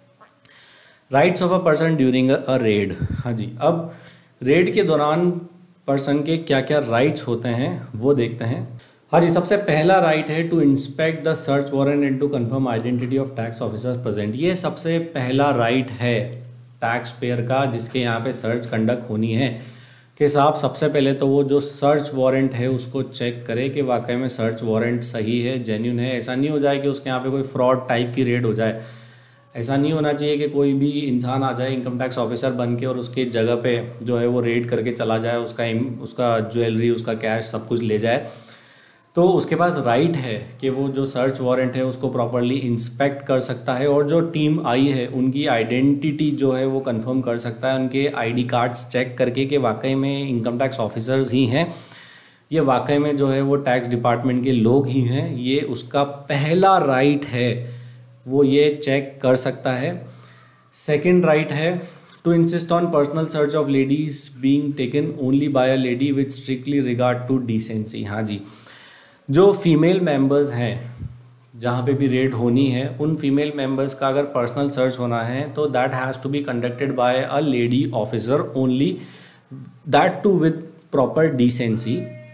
Rights of a person during a raid, हाँ जी, अब रेड के दौरान पर्सन के क्या क्या राइट्स होते हैं वो देखते हैं। हाँ जी, सबसे पहला राइट है to inspect the search warrant and to confirm identity of tax officer present. ये सबसे पहला राइट है टैक्स पेयर का जिसके यहाँ पे सर्च कंडक्ट होनी है कि साहब सबसे पहले तो वो जो सर्च वारंट है उसको चेक करे कि वाकई में सर्च वारंट सही है, जेन्युइन है। ऐसा नहीं हो जाए कि उसके यहाँ पे कोई फ्रॉड टाइप की रेड हो जाए। ऐसा नहीं होना चाहिए कि कोई भी इंसान आ जाए इनकम टैक्स ऑफिसर बन के और उसके जगह पे जो है वो रेड करके चला जाए, उसका ज्वेलरी, उसका कैश सब कुछ ले जाए। तो उसके पास राइट है कि वो जो सर्च वारंट है उसको प्रॉपरली इंस्पेक्ट कर सकता है और जो टीम आई है उनकी आइडेंटिटी जो है वो कंफर्म कर सकता है, उनके आईडी कार्ड्स चेक करके कि वाकई में इनकम टैक्स ऑफिसर्स ही हैं, ये वाकई में जो है वो टैक्स डिपार्टमेंट के लोग ही हैं। ये उसका पहला राइट है, वो ये चेक कर सकता है। सेकेंड राइट है to insist on personal search of ladies being taken only by a lady with strictly regard to decency. हाँ जी, जो फीमेल मेंबर्स हैं जहाँ पे भी रेड होनी है, उन फीमेल मेंबर्स का अगर पर्सनल सर्च होना है तो that has to be conducted by a lady officer only, that too with proper decency.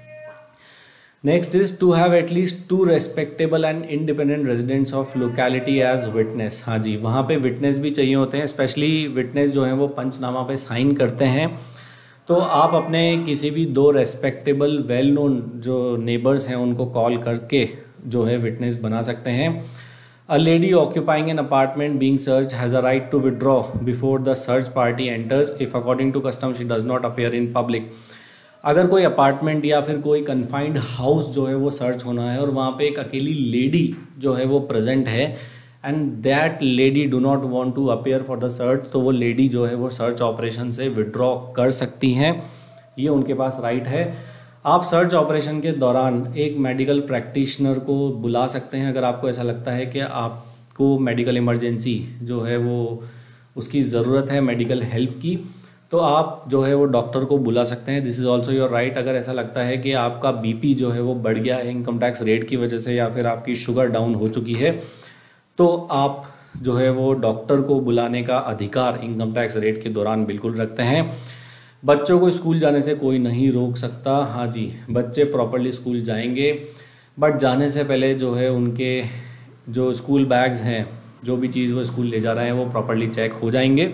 Next is to have at least 2 respectable and independent residents of locality as witness. हाँ जी, वहाँ पे witness भी चाहिए होते हैं, स्पेशली विटनेस जो है वो पंचनामा पे साइन करते हैं। तो आप अपने किसी भी 2 रेस्पेक्टेबल वेल नोन जो नेबर्स हैं उनको कॉल करके जो है विटनेस बना सकते हैं। A lady occupying an apartment being search has a right to withdraw before the search party enters if according to custom she does not appear in public. अगर कोई अपार्टमेंट या फिर कोई कन्फाइंड हाउस जो है वो सर्च होना है और वहाँ पे एक अकेली लेडी जो है वो प्रेजेंट है and that lady do not want to appear for the search, तो वो लेडी जो है वो सर्च ऑपरेशन से विड्रॉ कर सकती हैं, ये उनके पास राइट है। आप सर्च ऑपरेशन के दौरान एक मेडिकल प्रैक्टिशनर को बुला सकते हैं अगर आपको ऐसा लगता है कि आपको मेडिकल इमरजेंसी जो है वो उसकी ज़रूरत है मेडिकल हेल्प की, तो आप जो है वो डॉक्टर को बुला सकते हैं। This is also your right. अगर ऐसा लगता है कि आपका बीपी जो है वो बढ़ गया है इनकम टैक्स रेट की वजह से या फिर आपकी शुगर डाउन हो चुकी है, तो आप जो है वो डॉक्टर को बुलाने का अधिकार इनकम टैक्स रेट के दौरान बिल्कुल रखते हैं। बच्चों को स्कूल जाने से कोई नहीं रोक सकता। हाँ जी, बच्चे प्रॉपरली स्कूल जाएंगे, बट जाने से पहले जो है उनके जो स्कूल बैग्स हैं, जो भी चीज़ वो स्कूल ले जा रहे हैं वो प्रॉपरली चेक हो जाएंगे।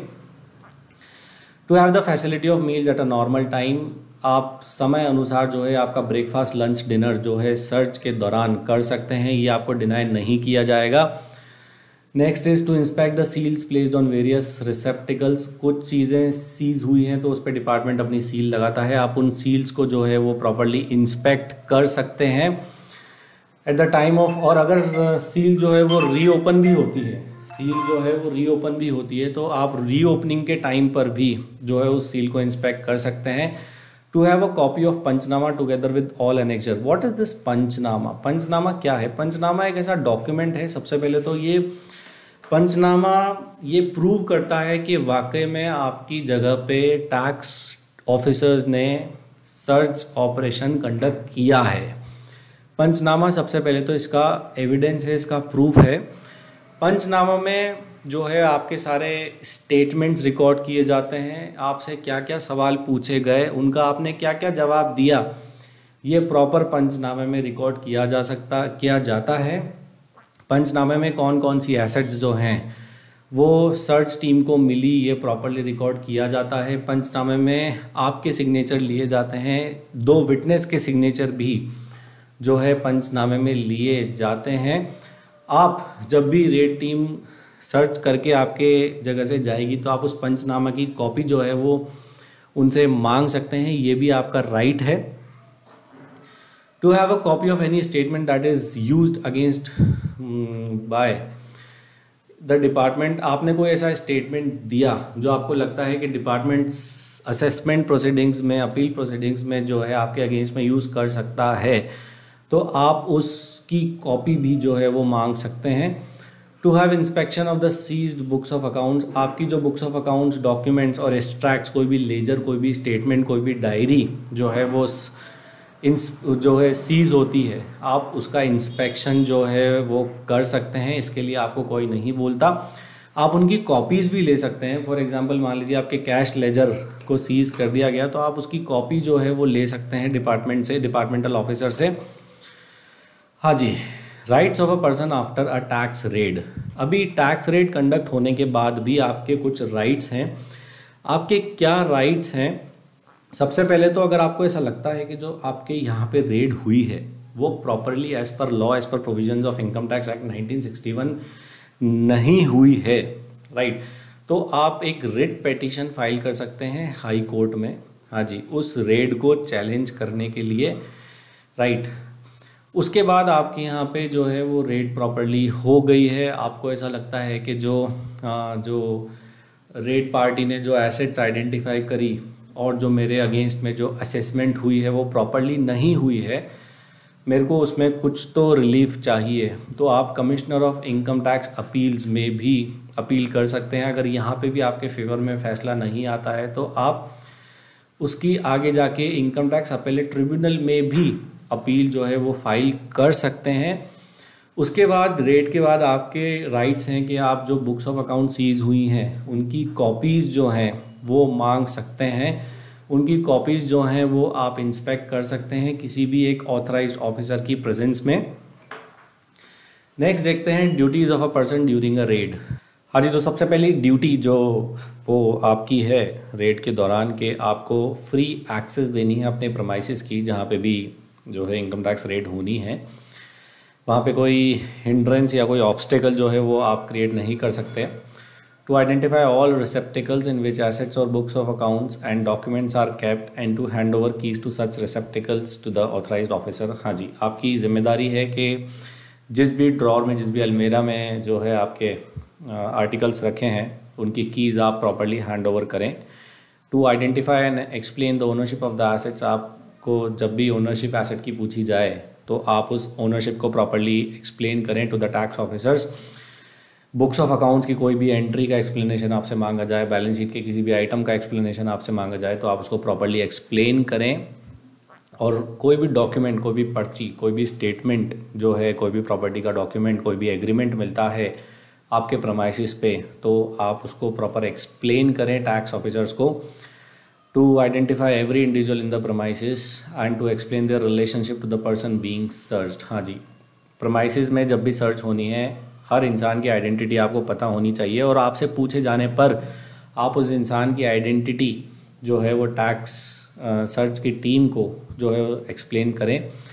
To have the facility of meals at a normal time, आप समय अनुसार जो है आपका ब्रेकफास्ट लंच डिनर जो है सर्च के दौरान कर सकते हैं, ये आपको डिनाई नहीं किया जाएगा। Next is to inspect the seals placed on various receptacles. कुछ चीज़ें सीज हुई हैं तो उस पर डिपार्टमेंट अपनी सील लगाता है, आप उन सील्स को जो है वो प्रॉपरली इंस्पेक्ट कर सकते हैं एट द टाइम ऑफ। और अगर सील जो है वो रीओपन भी होती है, सील जो है वो रीओपन भी होती है, तो आप रीओपनिंग के टाइम पर भी जो है उस सील को इंस्पेक्ट कर सकते हैं। To have a copy of panchnama together with all annexure. What is this panchnama? Panchnama क्या है? पंचनामा एक ऐसा डॉक्यूमेंट है, सबसे पहले तो ये पंचनामा ये प्रूव करता है कि वाकई में आपकी जगह पे टैक्स ऑफिसर्स ने सर्च ऑपरेशन कंडक्ट किया है। पंचनामा सबसे पहले तो इसका एविडेंस है, इसका प्रूफ है। पंचनामा में जो है आपके सारे स्टेटमेंट्स रिकॉर्ड किए जाते हैं, आपसे क्या क्या सवाल पूछे गए, उनका आपने क्या क्या जवाब दिया, ये प्रॉपर पंचनामे में रिकॉर्ड किया जाता है। पंचनामे में कौन कौन सी एसेट्स जो हैं वो सर्च टीम को मिली, ये प्रॉपरली रिकॉर्ड किया जाता है। पंचनामे में आपके सिग्नेचर लिए जाते हैं, 2 विटनेस के सिग्नेचर भी जो है पंचनामे में लिए जाते हैं। आप जब भी रेड टीम सर्च करके आपके जगह से जाएगी तो आप उस पंचनामा की कॉपी जो है वो उनसे मांग सकते हैं, ये भी आपका राइट है। To have a copy of any statement that is used against by the department. आपने कोई ऐसा स्टेटमेंट दिया जो आपको लगता है कि डिपार्टमेंट असेसमेंट प्रोसीडिंग्स में, अपील प्रोसीडिंग्स में जो है आपके अगेंस्ट में यूज़ कर सकता है, तो आप उसकी कॉपी भी जो है वो मांग सकते हैं। To have inspection of the seized books of accounts. आपकी जो बुक्स ऑफ अकाउंट्स, डॉक्यूमेंट्स और एक्सट्रैक्ट्स, कोई भी लेजर, कोई भी स्टेटमेंट, कोई भी डायरी जो है वो जो है सीज होती है, आप उसका इंस्पेक्शन जो है वो कर सकते हैं। इसके लिए आपको कोई नहीं बोलता, आप उनकी कॉपीज़ भी ले सकते हैं। फॉर एग्जांपल मान लीजिए आपके कैश लेजर को सीज कर दिया गया, तो आप उसकी कॉपी जो है वो ले सकते हैं डिपार्टमेंट से, डिपार्टमेंटल ऑफिसर से। हाँ जी, rights of a person after a tax raid. अभी टैक्स रेड कंडक्ट होने के बाद भी आपके कुछ राइट्स हैं। आपके क्या राइट्स हैं? सबसे पहले तो अगर आपको ऐसा लगता है कि जो आपके यहाँ पे रेड हुई है वो properly as per law, as per provisions of income tax act 1961 नहीं हुई है, राइट, तो आप एक रिट पिटीशन फाइल कर सकते हैं हाई कोर्ट में, हाँ जी, उस रेड को चैलेंज करने के लिए, राइट। उसके बाद आपके यहाँ पे जो है वो रेड प्रॉपरली हो गई है, आपको ऐसा लगता है कि जो रेड पार्टी ने जो एसेट्स आइडेंटिफाई करी और जो मेरे अगेंस्ट में जो असेसमेंट हुई है वो प्रॉपरली नहीं हुई है, मेरे को उसमें कुछ तो रिलीफ चाहिए, तो आप commissioner of income tax appeals में भी अपील कर सकते हैं। अगर यहाँ पे भी आपके फेवर में फैसला नहीं आता है तो आप उसकी आगे जाके इनकम टैक्स अपीलेट ट्रिब्यूनल में भी अपील जो है वो फाइल कर सकते हैं। उसके बाद रेड के बाद आपके राइट्स हैं कि आप जो बुक्स ऑफ अकाउंट सीज हुई हैं उनकी कॉपीज़ जो हैं वो मांग सकते हैं। उनकी कॉपीज़ जो हैं वो आप इंस्पेक्ट कर सकते हैं किसी भी एक ऑथराइज्ड ऑफिसर की प्रेजेंस में। नेक्स्ट देखते हैं duties of a person during a raid. हाँ जी, तो सबसे पहली ड्यूटी जो वो आपकी है रेड के दौरान के आपको फ्री एक्सेस देनी है अपने प्रमाइसेस की, जहाँ पे भी जो है इनकम टैक्स रेड होनी है वहाँ पे कोई हिंड्रेंस या कोई ऑब्स्टेकल जो है वो आप क्रिएट नहीं कर सकते। To identify all receptacles in which assets or books of accounts and documents are kept and to hand over keys to such receptacles to the authorised officer. हाँ जी, आपकी जिम्मेदारी है कि जिस भी ड्रॉर में, जिस भी अलमेरा में जो है आपके आर्टिकल्स रखे हैं उनकी कीज़ आप प्रॉपरली हैंड ओवर करें। To identify and explain the ownership of the assets. आपको जब भी ओनरशिप एसेट की पूछी जाए तो आप उस ओनरशिप को प्रॉपरली एक्सप्लेन करें to the tax officers. Books of accounts की कोई भी एंट्री का एक्सप्लेनेशन आपसे मांगा जाए, बैलेंस शीट के किसी भी आइटम का एक्सप्लेनेशन आपसे मांगा जाए तो आप उसको प्रॉपरली एक्सप्लेन करें। और कोई भी डॉक्यूमेंट, कोई भी पर्ची, कोई भी स्टेटमेंट जो है, कोई भी प्रॉपर्टी का डॉक्यूमेंट, कोई भी एग्रीमेंट मिलता है आपके प्रमाइसिस पे, तो आप उसको प्रॉपर एक्सप्लेन करें टैक्स ऑफिसर्स को। To identify every individual in the premises and to explain their relationship to the person being searched. हाँ जी, प्रमाइसिस में जब भी सर्च होनी है हर इंसान की आइडेंटिटी आपको पता होनी चाहिए और आपसे पूछे जाने पर आप उस इंसान की आइडेंटिटी जो है वो टैक्स सर्च की टीम को जो है एक्सप्लेन करें।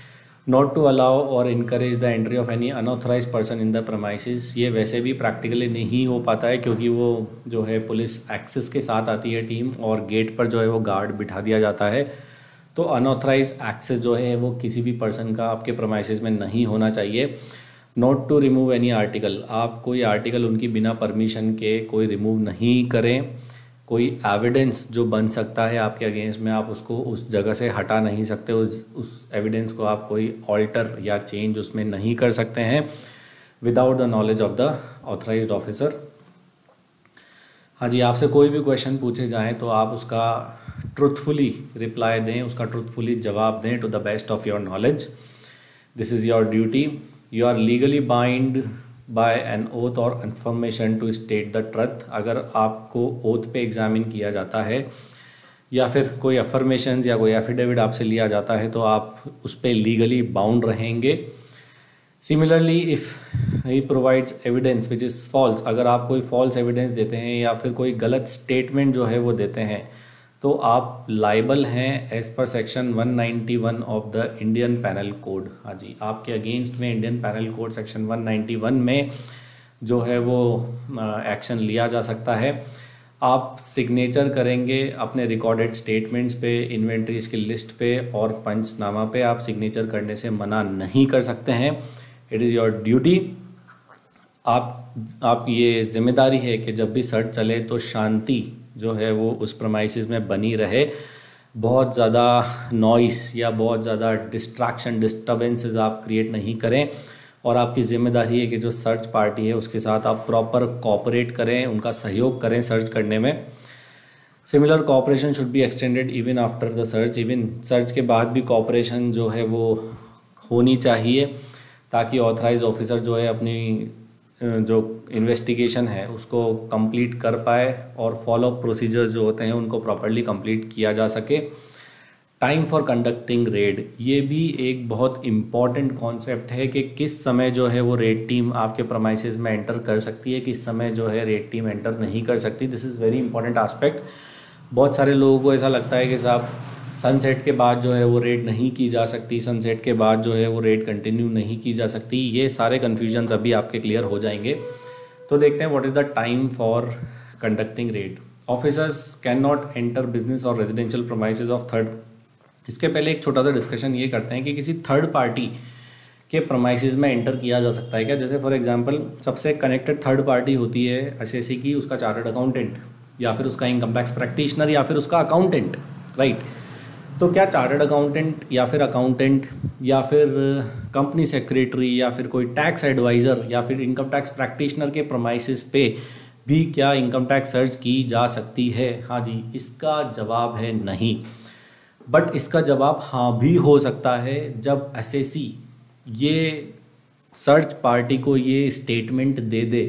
Not to allow or encourage the entry of any unauthorised person in the premises. ये वैसे भी प्रैक्टिकली नहीं हो पाता है क्योंकि वो जो है पुलिस एक्सेस के साथ आती है टीम, और गेट पर जो है वो गार्ड बिठा दिया जाता है। तो अनऑथराइज एक्सेस जो है वो किसी भी पर्सन का आपके प्रमाइसिस में नहीं होना चाहिए। Not to remove any article, आप कोई आर्टिकल उनकी बिना परमिशन के कोई रिमूव नहीं करें। कोई एविडेंस जो बन सकता है आपके अगेंस्ट में, आप उसको उस जगह से हटा नहीं सकते, उस एविडेंस को आप कोई ऑल्टर या चेंज उसमें नहीं कर सकते हैं without the knowledge of the authorised officer. हाँ जी, आपसे कोई भी क्वेश्चन पूछे जाएं तो आप उसका ट्रुथफुली रिप्लाई दें, उसका ट्रुथफुली जवाब दें to the best of your knowledge. This is your duty. You are legally bind by an oath or information to state the truth. अगर आपको ओथ पे एग्जामिन किया जाता है या फिर कोई अफर्मेशन या कोई एफिडेविट आपसे लिया जाता है तो आप उस पर लीगली बाउंड रहेंगे। Similarly if he provides evidence which is false, अगर आप कोई फॉल्स एविडेंस देते हैं या फिर कोई गलत स्टेटमेंट जो है वो देते हैं तो आप लाइबल हैं as per section 191 of the Indian penal code. हाँ जी, आपके अगेंस्ट में इंडियन पैनल कोड सेक्शन 191 में जो है वो एक्शन लिया जा सकता है। आप सिग्नेचर करेंगे अपने रिकॉर्डेड स्टेटमेंट्स पे, इन्वेंट्रीज की लिस्ट पे और पंचनामा पे आप सिग्नेचर करने से मना नहीं कर सकते हैं। It is your duty. आप ये जिम्मेदारी है कि जब भी सर्च चले तो शांति जो है वो उस प्रमाइसिस में बनी रहे। बहुत ज़्यादा नॉइस या बहुत ज़्यादा डिस्ट्रैक्शन डिस्टर्बेंसेस आप क्रिएट नहीं करें, और आपकी ज़िम्मेदारी है कि जो सर्च पार्टी है उसके साथ आप प्रॉपर कोऑपरेट करें, उनका सहयोग करें सर्च करने में। Similar cooperation should be extended even after the search, even search के बाद भी कोऑपरेशन जो है वो होनी चाहिए ताकि ऑथराइज ऑफिसर जो है अपनी जो इन्वेस्टिगेशन है उसको कंप्लीट कर पाए और फॉलो प्रोसीजर्स जो होते हैं उनको प्रॉपर्ली कंप्लीट किया जा सके। टाइम फॉर कंडक्टिंग रेड, ये भी एक बहुत इम्पॉर्टेंट कॉन्सेप्ट है कि किस समय जो है वो रेड टीम आपके प्रमाइसिस में एंटर कर सकती है, किस समय जो है रेड टीम एंटर नहीं कर सकती। This is very important aspect. बहुत सारे लोगों को ऐसा लगता है कि साहब सनसेट के बाद जो है वो रेड नहीं की जा सकती, सनसेट के बाद जो है वो रेड कंटिन्यू नहीं की जा सकती। ये सारे कन्फ्यूजन्स अभी आपके क्लियर हो जाएंगे। तो देखते हैं what is the time for conducting raid. Officers can not enter business और रेजिडेंशियल प्रीमाइसेस ऑफ थर्ड। इसके पहले एक छोटा सा डिस्कशन ये करते हैं कि किसी थर्ड पार्टी के प्रीमाइसेस में एंटर किया जा सकता है क्या। जैसे फॉर एग्जांपल सबसे कनेक्टेड थर्ड पार्टी होती है एसएससी की, उसका चार्टर्ड अकाउंटेंट या फिर उसका इनकम टैक्स प्रैक्टिशनर या फिर उसका अकाउंटेंट, राइट। तो क्या चार्टर्ड अकाउंटेंट या फिर अकाउंटेंट या फिर कंपनी सेक्रेटरी या फिर कोई टैक्स एडवाइज़र या फिर इनकम टैक्स प्रैक्टिशनर के प्रीमाइसेस पे भी क्या इनकम टैक्स सर्च की जा सकती है? हाँ जी, इसका जवाब है नहीं। बट इसका जवाब हाँ भी हो सकता है जब एसएससी ये सर्च पार्टी को ये स्टेटमेंट दे दे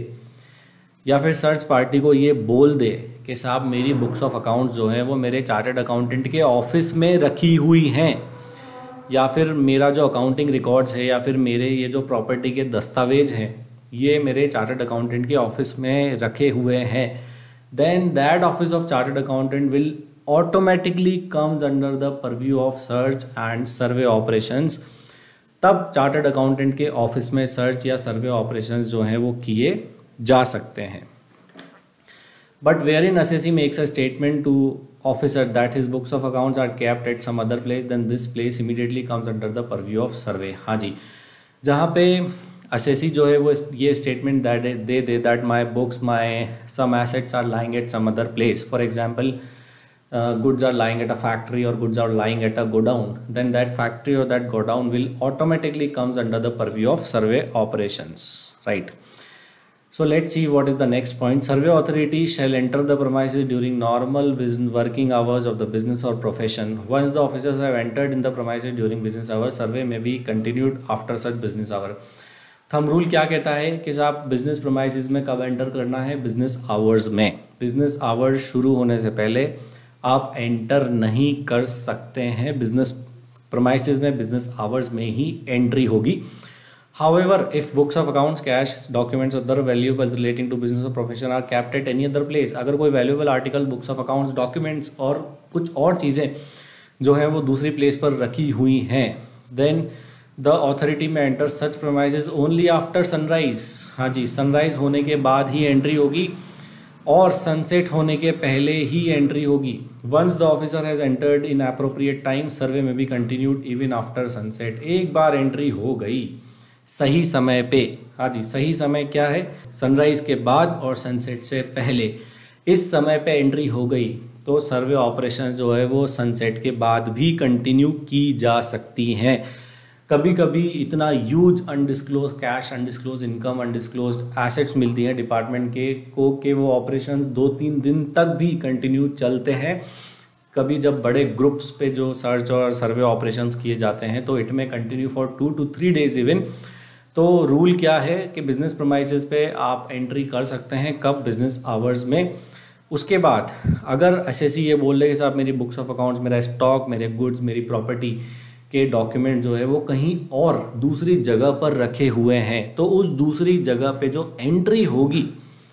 या फिर सर्च पार्टी को ये बोल दे कि साहब मेरी बुक्स ऑफ अकाउंट्स जो हैं वो मेरे चार्टर्ड अकाउंटेंट के ऑफिस में रखी हुई हैं, या फिर मेरा जो अकाउंटिंग रिकॉर्ड्स है या फिर मेरे ये जो प्रॉपर्टी के दस्तावेज हैं ये मेरे चार्टर्ड अकाउंटेंट के ऑफिस में रखे हुए हैं, then that office of chartered accountant will automatically comes under the purview of search and survey operations. तब चार्टर्ड अकाउंटेंट के ऑफिस में सर्च या सर्वे ऑपरेशंस जो हैं वो किए जा सकते हैं। But wherein assessee makes a statement to officer that his books of accounts are kept at some other place, then this place immediately comes under the purview of survey। हाँ जी, जहाँ पे assessee जो है वो ये statement दे दे that my books, my some assets are lying at some other place, for example goods are lying at a factory or goods are lying at a godown, then that factory or that godown will automatically comes under the purview of survey operations, right। So let's see what is the next point. Survey authority shall enter the premises during normal working hours of the business or profession. Once the officers have entered in the premises during business hours, survey may be continued after such business hour। Thumb rule क्या कहता है कि साहब business premises में कब enter करना है? Business hours में। बिजनेस आवर्स शुरू होने से पहले आप एंटर नहीं कर सकते हैं बिजनेस प्रीमाइसेस में, बिजनेस आवर्स में ही एंट्री होगी। However, if books of accounts, cash, documents, other valuables relating to business or profession are kept at any other place, अगर कोई valuable article, books of accounts, documents और कुछ और चीज़ें जो हैं वो दूसरी प्लेस पर रखी हुई हैं, then the authority may enter such premises only after sunrise. हाँ जी, सनराइज होने के बाद ही एंट्री होगी और सनसेट होने के पहले ही एंट्री होगी। Once the officer has entered in appropriate time survey may be continued even after sunset. एक बार एंट्री हो गई सही समय पे, हाँ जी, सही समय क्या है, सनराइज के बाद और सनसेट से पहले, इस समय पे एंट्री हो गई तो सर्वे ऑपरेशन जो है वो सनसेट के बाद भी कंटिन्यू की जा सकती हैं। कभी कभी इतना huge undisclose cash, undisclose income, undisclose assets मिलती हैं डिपार्टमेंट के वो ऑपरेशंस 2-3 दिन तक भी कंटिन्यू चलते हैं। कभी जब बड़े ग्रुप्स पे जो सर्च और सर्वे ऑपरेशंस किए जाते हैं तो it may continue for 2 to 3 days even. तो रूल क्या है कि बिजनेस प्रेमाइसेस पे आप एंट्री कर सकते हैं, कब, बिजनेस आवर्स में। उसके बाद अगर एसएससी ये बोल रहे कि साहब मेरी बुक्स ऑफ अकाउंट्स, मेरा स्टॉक, मेरे गुड्स, मेरी प्रॉपर्टी के डॉक्यूमेंट जो है वो कहीं और दूसरी जगह पर रखे हुए हैं, तो उस दूसरी जगह पे जो एंट्री होगी,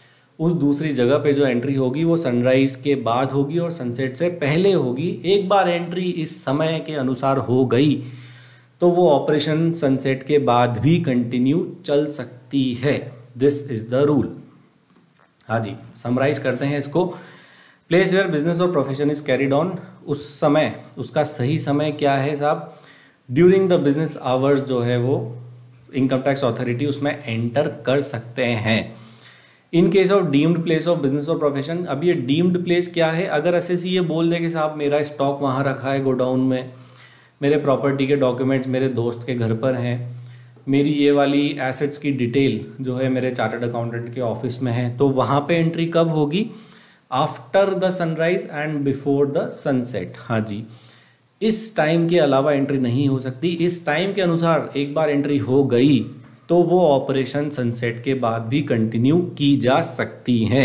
वो सनराइज के बाद होगी और सनसेट से पहले होगी। एक बार एंट्री इस समय के अनुसार हो गई तो वो ऑपरेशन सनसेट के बाद भी कंटिन्यू चल सकती है। This is the rule. हाँ जी, समराइज करते हैं इसको। प्लेस वेयर बिजनेस और प्रोफेशन इज कैरिड ऑन, उस समय, उसका सही समय क्या है साहब, ड्यूरिंग द बिजनेस आवर्स जो है वो इनकम टैक्स अथॉरिटी उसमें एंटर कर सकते हैं। In case of deemed place of business और प्रोफेशन, अब ये डीम्ड प्लेस क्या है, अगर एसएससी ये बोल दे कि साहब मेरा स्टॉक वहाँ रखा है गोडाउन में, मेरे प्रॉपर्टी के डॉक्यूमेंट्स मेरे दोस्त के घर पर हैं, मेरी ये वाली एसेट्स की डिटेल जो है मेरे चार्टर्ड अकाउंटेंट के ऑफिस में है, तो वहाँ पे एंट्री कब होगी, after the sunrise and before the sunset. हाँ जी, इस टाइम के अलावा एंट्री नहीं हो सकती। इस टाइम के अनुसार एक बार एंट्री हो गई तो वो ऑपरेशन सनसेट के बाद भी कंटिन्यू की जा सकती है।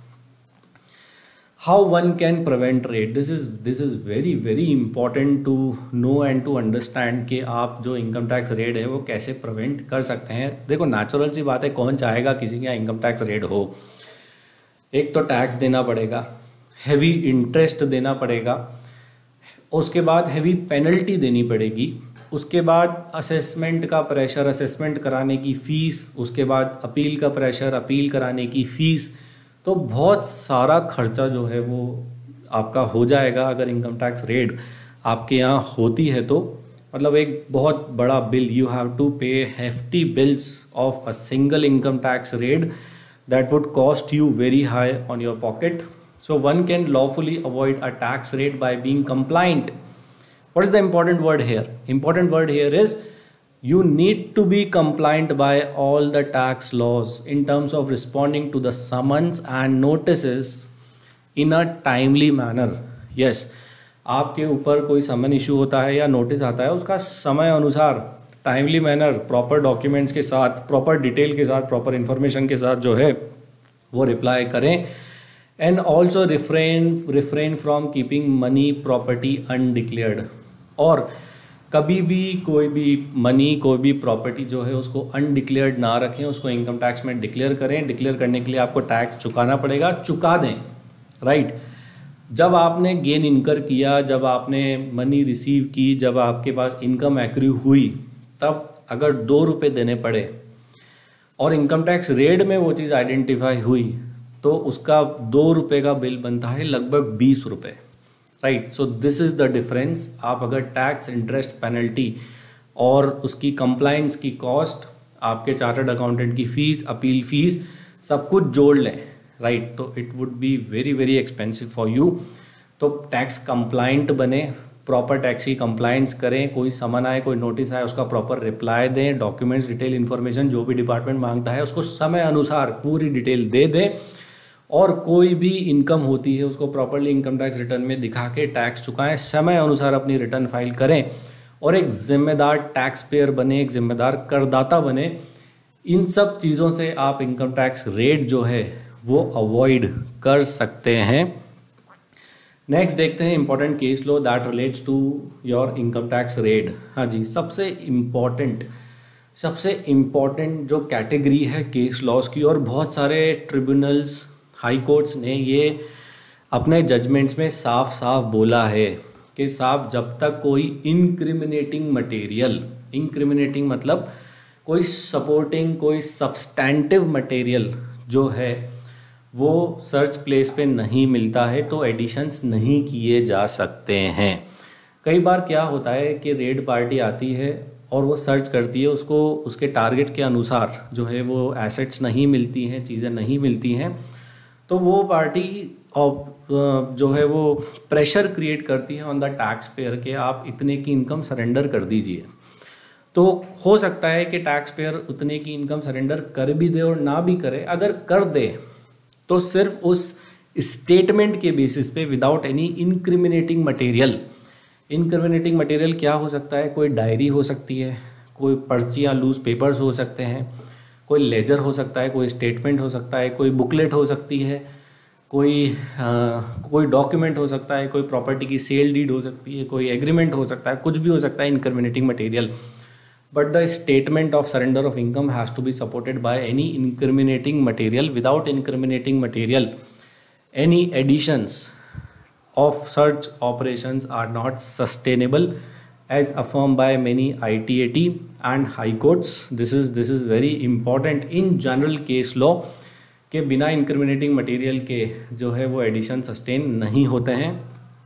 How one can prevent raid, this is very very important to know and to understand कि आप जो इनकम टैक्स रेड है वो कैसे प्रिवेंट कर सकते हैं। देखो, नेचुरल सी बात है, कौन चाहेगा किसी के यहाँ इनकम टैक्स रेड हो। एक तो टैक्स देना पड़ेगा, हैवी इंटरेस्ट देना पड़ेगा, उसके बाद हैवी पेनल्टी देनी पड़ेगी, उसके बाद असेसमेंट का प्रेशर, असेसमेंट कराने की फ़ीस, उसके बाद अपील का प्रेशर, अपील कराने की फ़ीस, तो बहुत सारा खर्चा जो है वो आपका हो जाएगा अगर इनकम टैक्स रेड आपके यहाँ होती है तो। मतलब एक बहुत बड़ा bill, you have to pay hefty bills of a single income tax raid that would cost you very high on your pocket. So one can lawfully avoid a tax rate by being compliant. What is the important word here? Important word here is you need to be compliant by all the tax laws in terms of responding to the summons and notices in a timely manner. Yes, आपके ऊपर कोई समन issue होता है या notice आता है, उसका समय अनुसार टाइमली मैनर, प्रॉपर डॉक्यूमेंट्स के साथ, प्रॉपर डिटेल के साथ, प्रॉपर इन्फॉर्मेशन के साथ जो है वो रिप्लाई करें। And also refrain from keeping money property undeclared, और कभी भी कोई भी मनी, कोई भी प्रॉपर्टी जो है उसको अनडिक्लेयर्ड ना रखें, उसको इनकम टैक्स में डिक्लेयर करें। डिक्लेयर करने के लिए आपको टैक्स चुकाना पड़ेगा, चुका दें, राइट। जब आपने गेन इनकर किया, जब आपने मनी रिसीव की, जब आपके पास इनकम एक्रू हुई, तब अगर 2 रुपये देने पड़े और इनकम टैक्स रेड में वो चीज़ आइडेंटिफाई हुई तो उसका 2 रुपये का बिल बनता है लगभग 20 रुपये, right. So this is the difference. आप अगर टैक्स, इंटरेस्ट, पेनल्टी और उसकी कंप्लाइंस की कॉस्ट, आपके चार्टर्ड अकाउंटेंट की फ़ीस, अपील फ़ीस, सब कुछ जोड़ लें, राइट, तो it would be very very expensive for you. तो टैक्स कंप्लाइंट बने, प्रॉपर टैक्स की कंप्लाइंस करें, कोई समन आए, कोई नोटिस आए, उसका प्रॉपर रिप्लाई दें, डॉक्यूमेंट्स, डिटेल इन्फॉर्मेशन जो भी डिपार्टमेंट मांगता है उसको समय अनुसार पूरी डिटेल दे दें, और कोई भी इनकम होती है उसको प्रॉपरली इनकम टैक्स रिटर्न में दिखा के टैक्स चुकाएं, समय अनुसार अपनी रिटर्न फाइल करें और एक जिम्मेदार टैक्स पेयर बने, एक जिम्मेदार करदाता बने। इन सब चीज़ों से आप इनकम टैक्स रेट जो है वो अवॉइड कर सकते हैं। नेक्स्ट देखते हैं important case law that relates to your income tax raid. हाँ जी, सबसे इम्पॉर्टेंट जो कैटेगरी है केस लॉस की, और बहुत सारे ट्रिब्यूनल्स, हाई कोर्ट्स ने ये अपने जजमेंट्स में साफ साफ बोला है कि साहब जब तक कोई इनक्रिमिनेटिंग मटेरियल इंक्रिमिनेटिंग मतलब कोई सपोर्टिंग, कोई सब्सटैंटिव मटेरियल जो है वो सर्च प्लेस पे नहीं मिलता है तो एडिशंस नहीं किए जा सकते हैं। कई बार क्या होता है कि रेड पार्टी आती है और वो सर्च करती है, उसको उसके टारगेट के अनुसार जो है वो एसेट्स नहीं मिलती हैं, चीज़ें नहीं मिलती हैं, तो वो पार्टी जो है वो प्रेशर क्रिएट करती है ऑन द टैक्स पेयर के आप इतने की इनकम सरेंडर कर दीजिए। तो हो सकता है कि टैक्स पेयर उतने की इनकम सरेंडर कर भी दे और ना भी करे। अगर कर दे तो सिर्फ उस स्टेटमेंट के बेसिस पे without any incriminating material. Incriminating material क्या हो सकता है? कोई डायरी हो सकती है, कोई पर्ची या लूज पेपर्स हो सकते हैं, कोई लेजर हो सकता है, कोई स्टेटमेंट हो सकता है, कोई बुकलेट हो सकती है, कोई डॉक्यूमेंट हो सकता है, कोई प्रॉपर्टी की सेल डीड हो सकती है, कोई एग्रीमेंट हो सकता है, कुछ भी हो सकता है incriminating material. But the statement of surrender of income has to be supported by any incriminating material. Without incriminating material, any additions of such operations are not sustainable, as affirmed by many ITAT and high courts. This is very important in general case law के बिना incriminating material के जो है वो addition sustain नहीं होते हैं।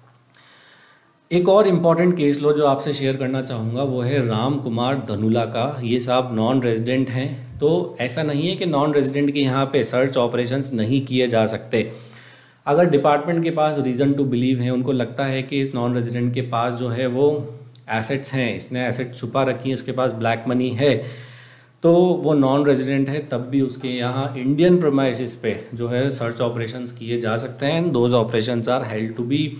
एक और इम्पॉर्टेंट केस लो जो आपसे शेयर करना चाहूँगा वो है राम कुमार धनुला का। ये साहब नॉन रेजिडेंट हैं, तो ऐसा नहीं है कि नॉन रेजिडेंट के यहाँ पे सर्च ऑपरेशंस नहीं किए जा सकते। अगर डिपार्टमेंट के पास रीज़न टू बिलीव है, उनको लगता है कि इस नॉन रेजिडेंट के पास जो है वो एसेट्स हैं, इसने एसेट छुपा रखी है, इसके पास ब्लैक मनी है, तो वो नॉन रेजिडेंट है, तब भी उसके यहाँ इंडियन प्रीमाइसेस पे जो है सर्च ऑपरेशंस किए जा सकते हैं। Those operations are held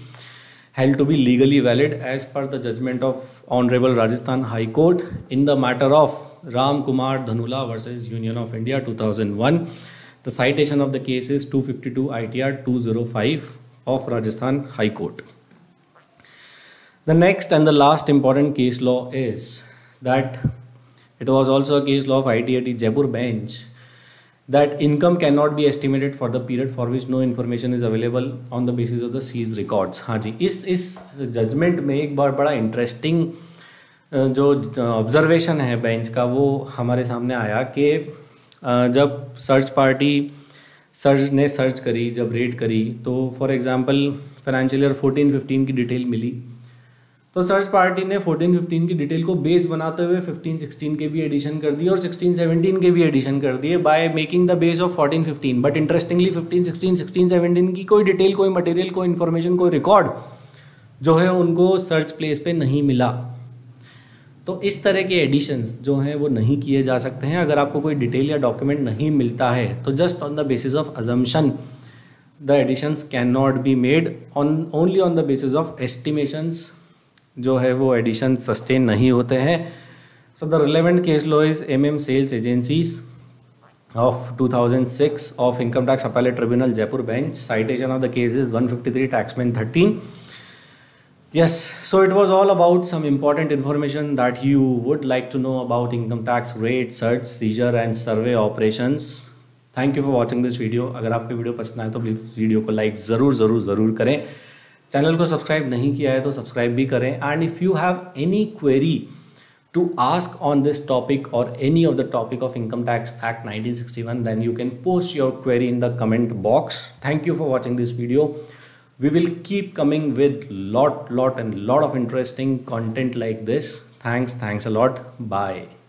to be legally valid as per the judgment of Honorable Rajasthan High Court in the matter of Ram Kumar Dhanula versus Union of India 2001. The citation of the case is 252 ITR 205 of Rajasthan High Court. The next and the last important case law is that it was also a case law of ITAT Jaipur bench that income cannot be estimated for the period for which no information is available on the basis of the seized records। हाँ जी, इस judgement में एक बार बड़ा interesting जो observation है bench का वो हमारे सामने आया कि जब सर्च पार्टी ने सर्च करी, जब रेड करी, तो फॉर एग्जांपल फाइनेंशियल ईयर 14-15 की डिटेल मिली, तो सर्च पार्टी ने 14-15 की डिटेल को बेस बनाते हुए 15-16 के भी एडिशन कर दिए और 16-17 के भी एडिशन कर दिए by making the base of 14-15। But interestingly 15-16, 16-17 की कोई डिटेल, कोई मटेरियल, कोई इन्फॉर्मेशन, कोई रिकॉर्ड जो है उनको सर्च प्लेस पे नहीं मिला। तो इस तरह के एडिशंस जो हैं वो नहीं किए जा सकते हैं। अगर आपको कोई डिटेल या डॉक्यूमेंट नहीं मिलता है तो just on the basis of assumption the additions can not be made, only on the basis of estimations जो है वो एडिशन सस्टेन नहीं होते हैं। So the relevant case law is MM sales agencies of 2006 of income tax appellate tribunal Jaipur bench. Citation of the case is 153 Taxmann 13। Yes, so it was all about some important information that you would like to know about income tax rate, search, seizure and survey operations. Thank you for watching this video. अगर आपको video पसंद आए तो please video को like ज़रूर करें। Channel को subscribe नहीं किया है तो सब्सक्राइब भी करें। And if you have any query to ask on this topic or any of the topic of income tax act 1961 then you can post your query in the comment box. Thank you for watching this video. We will keep coming with lot of interesting content like this. Thanks a lot. Bye.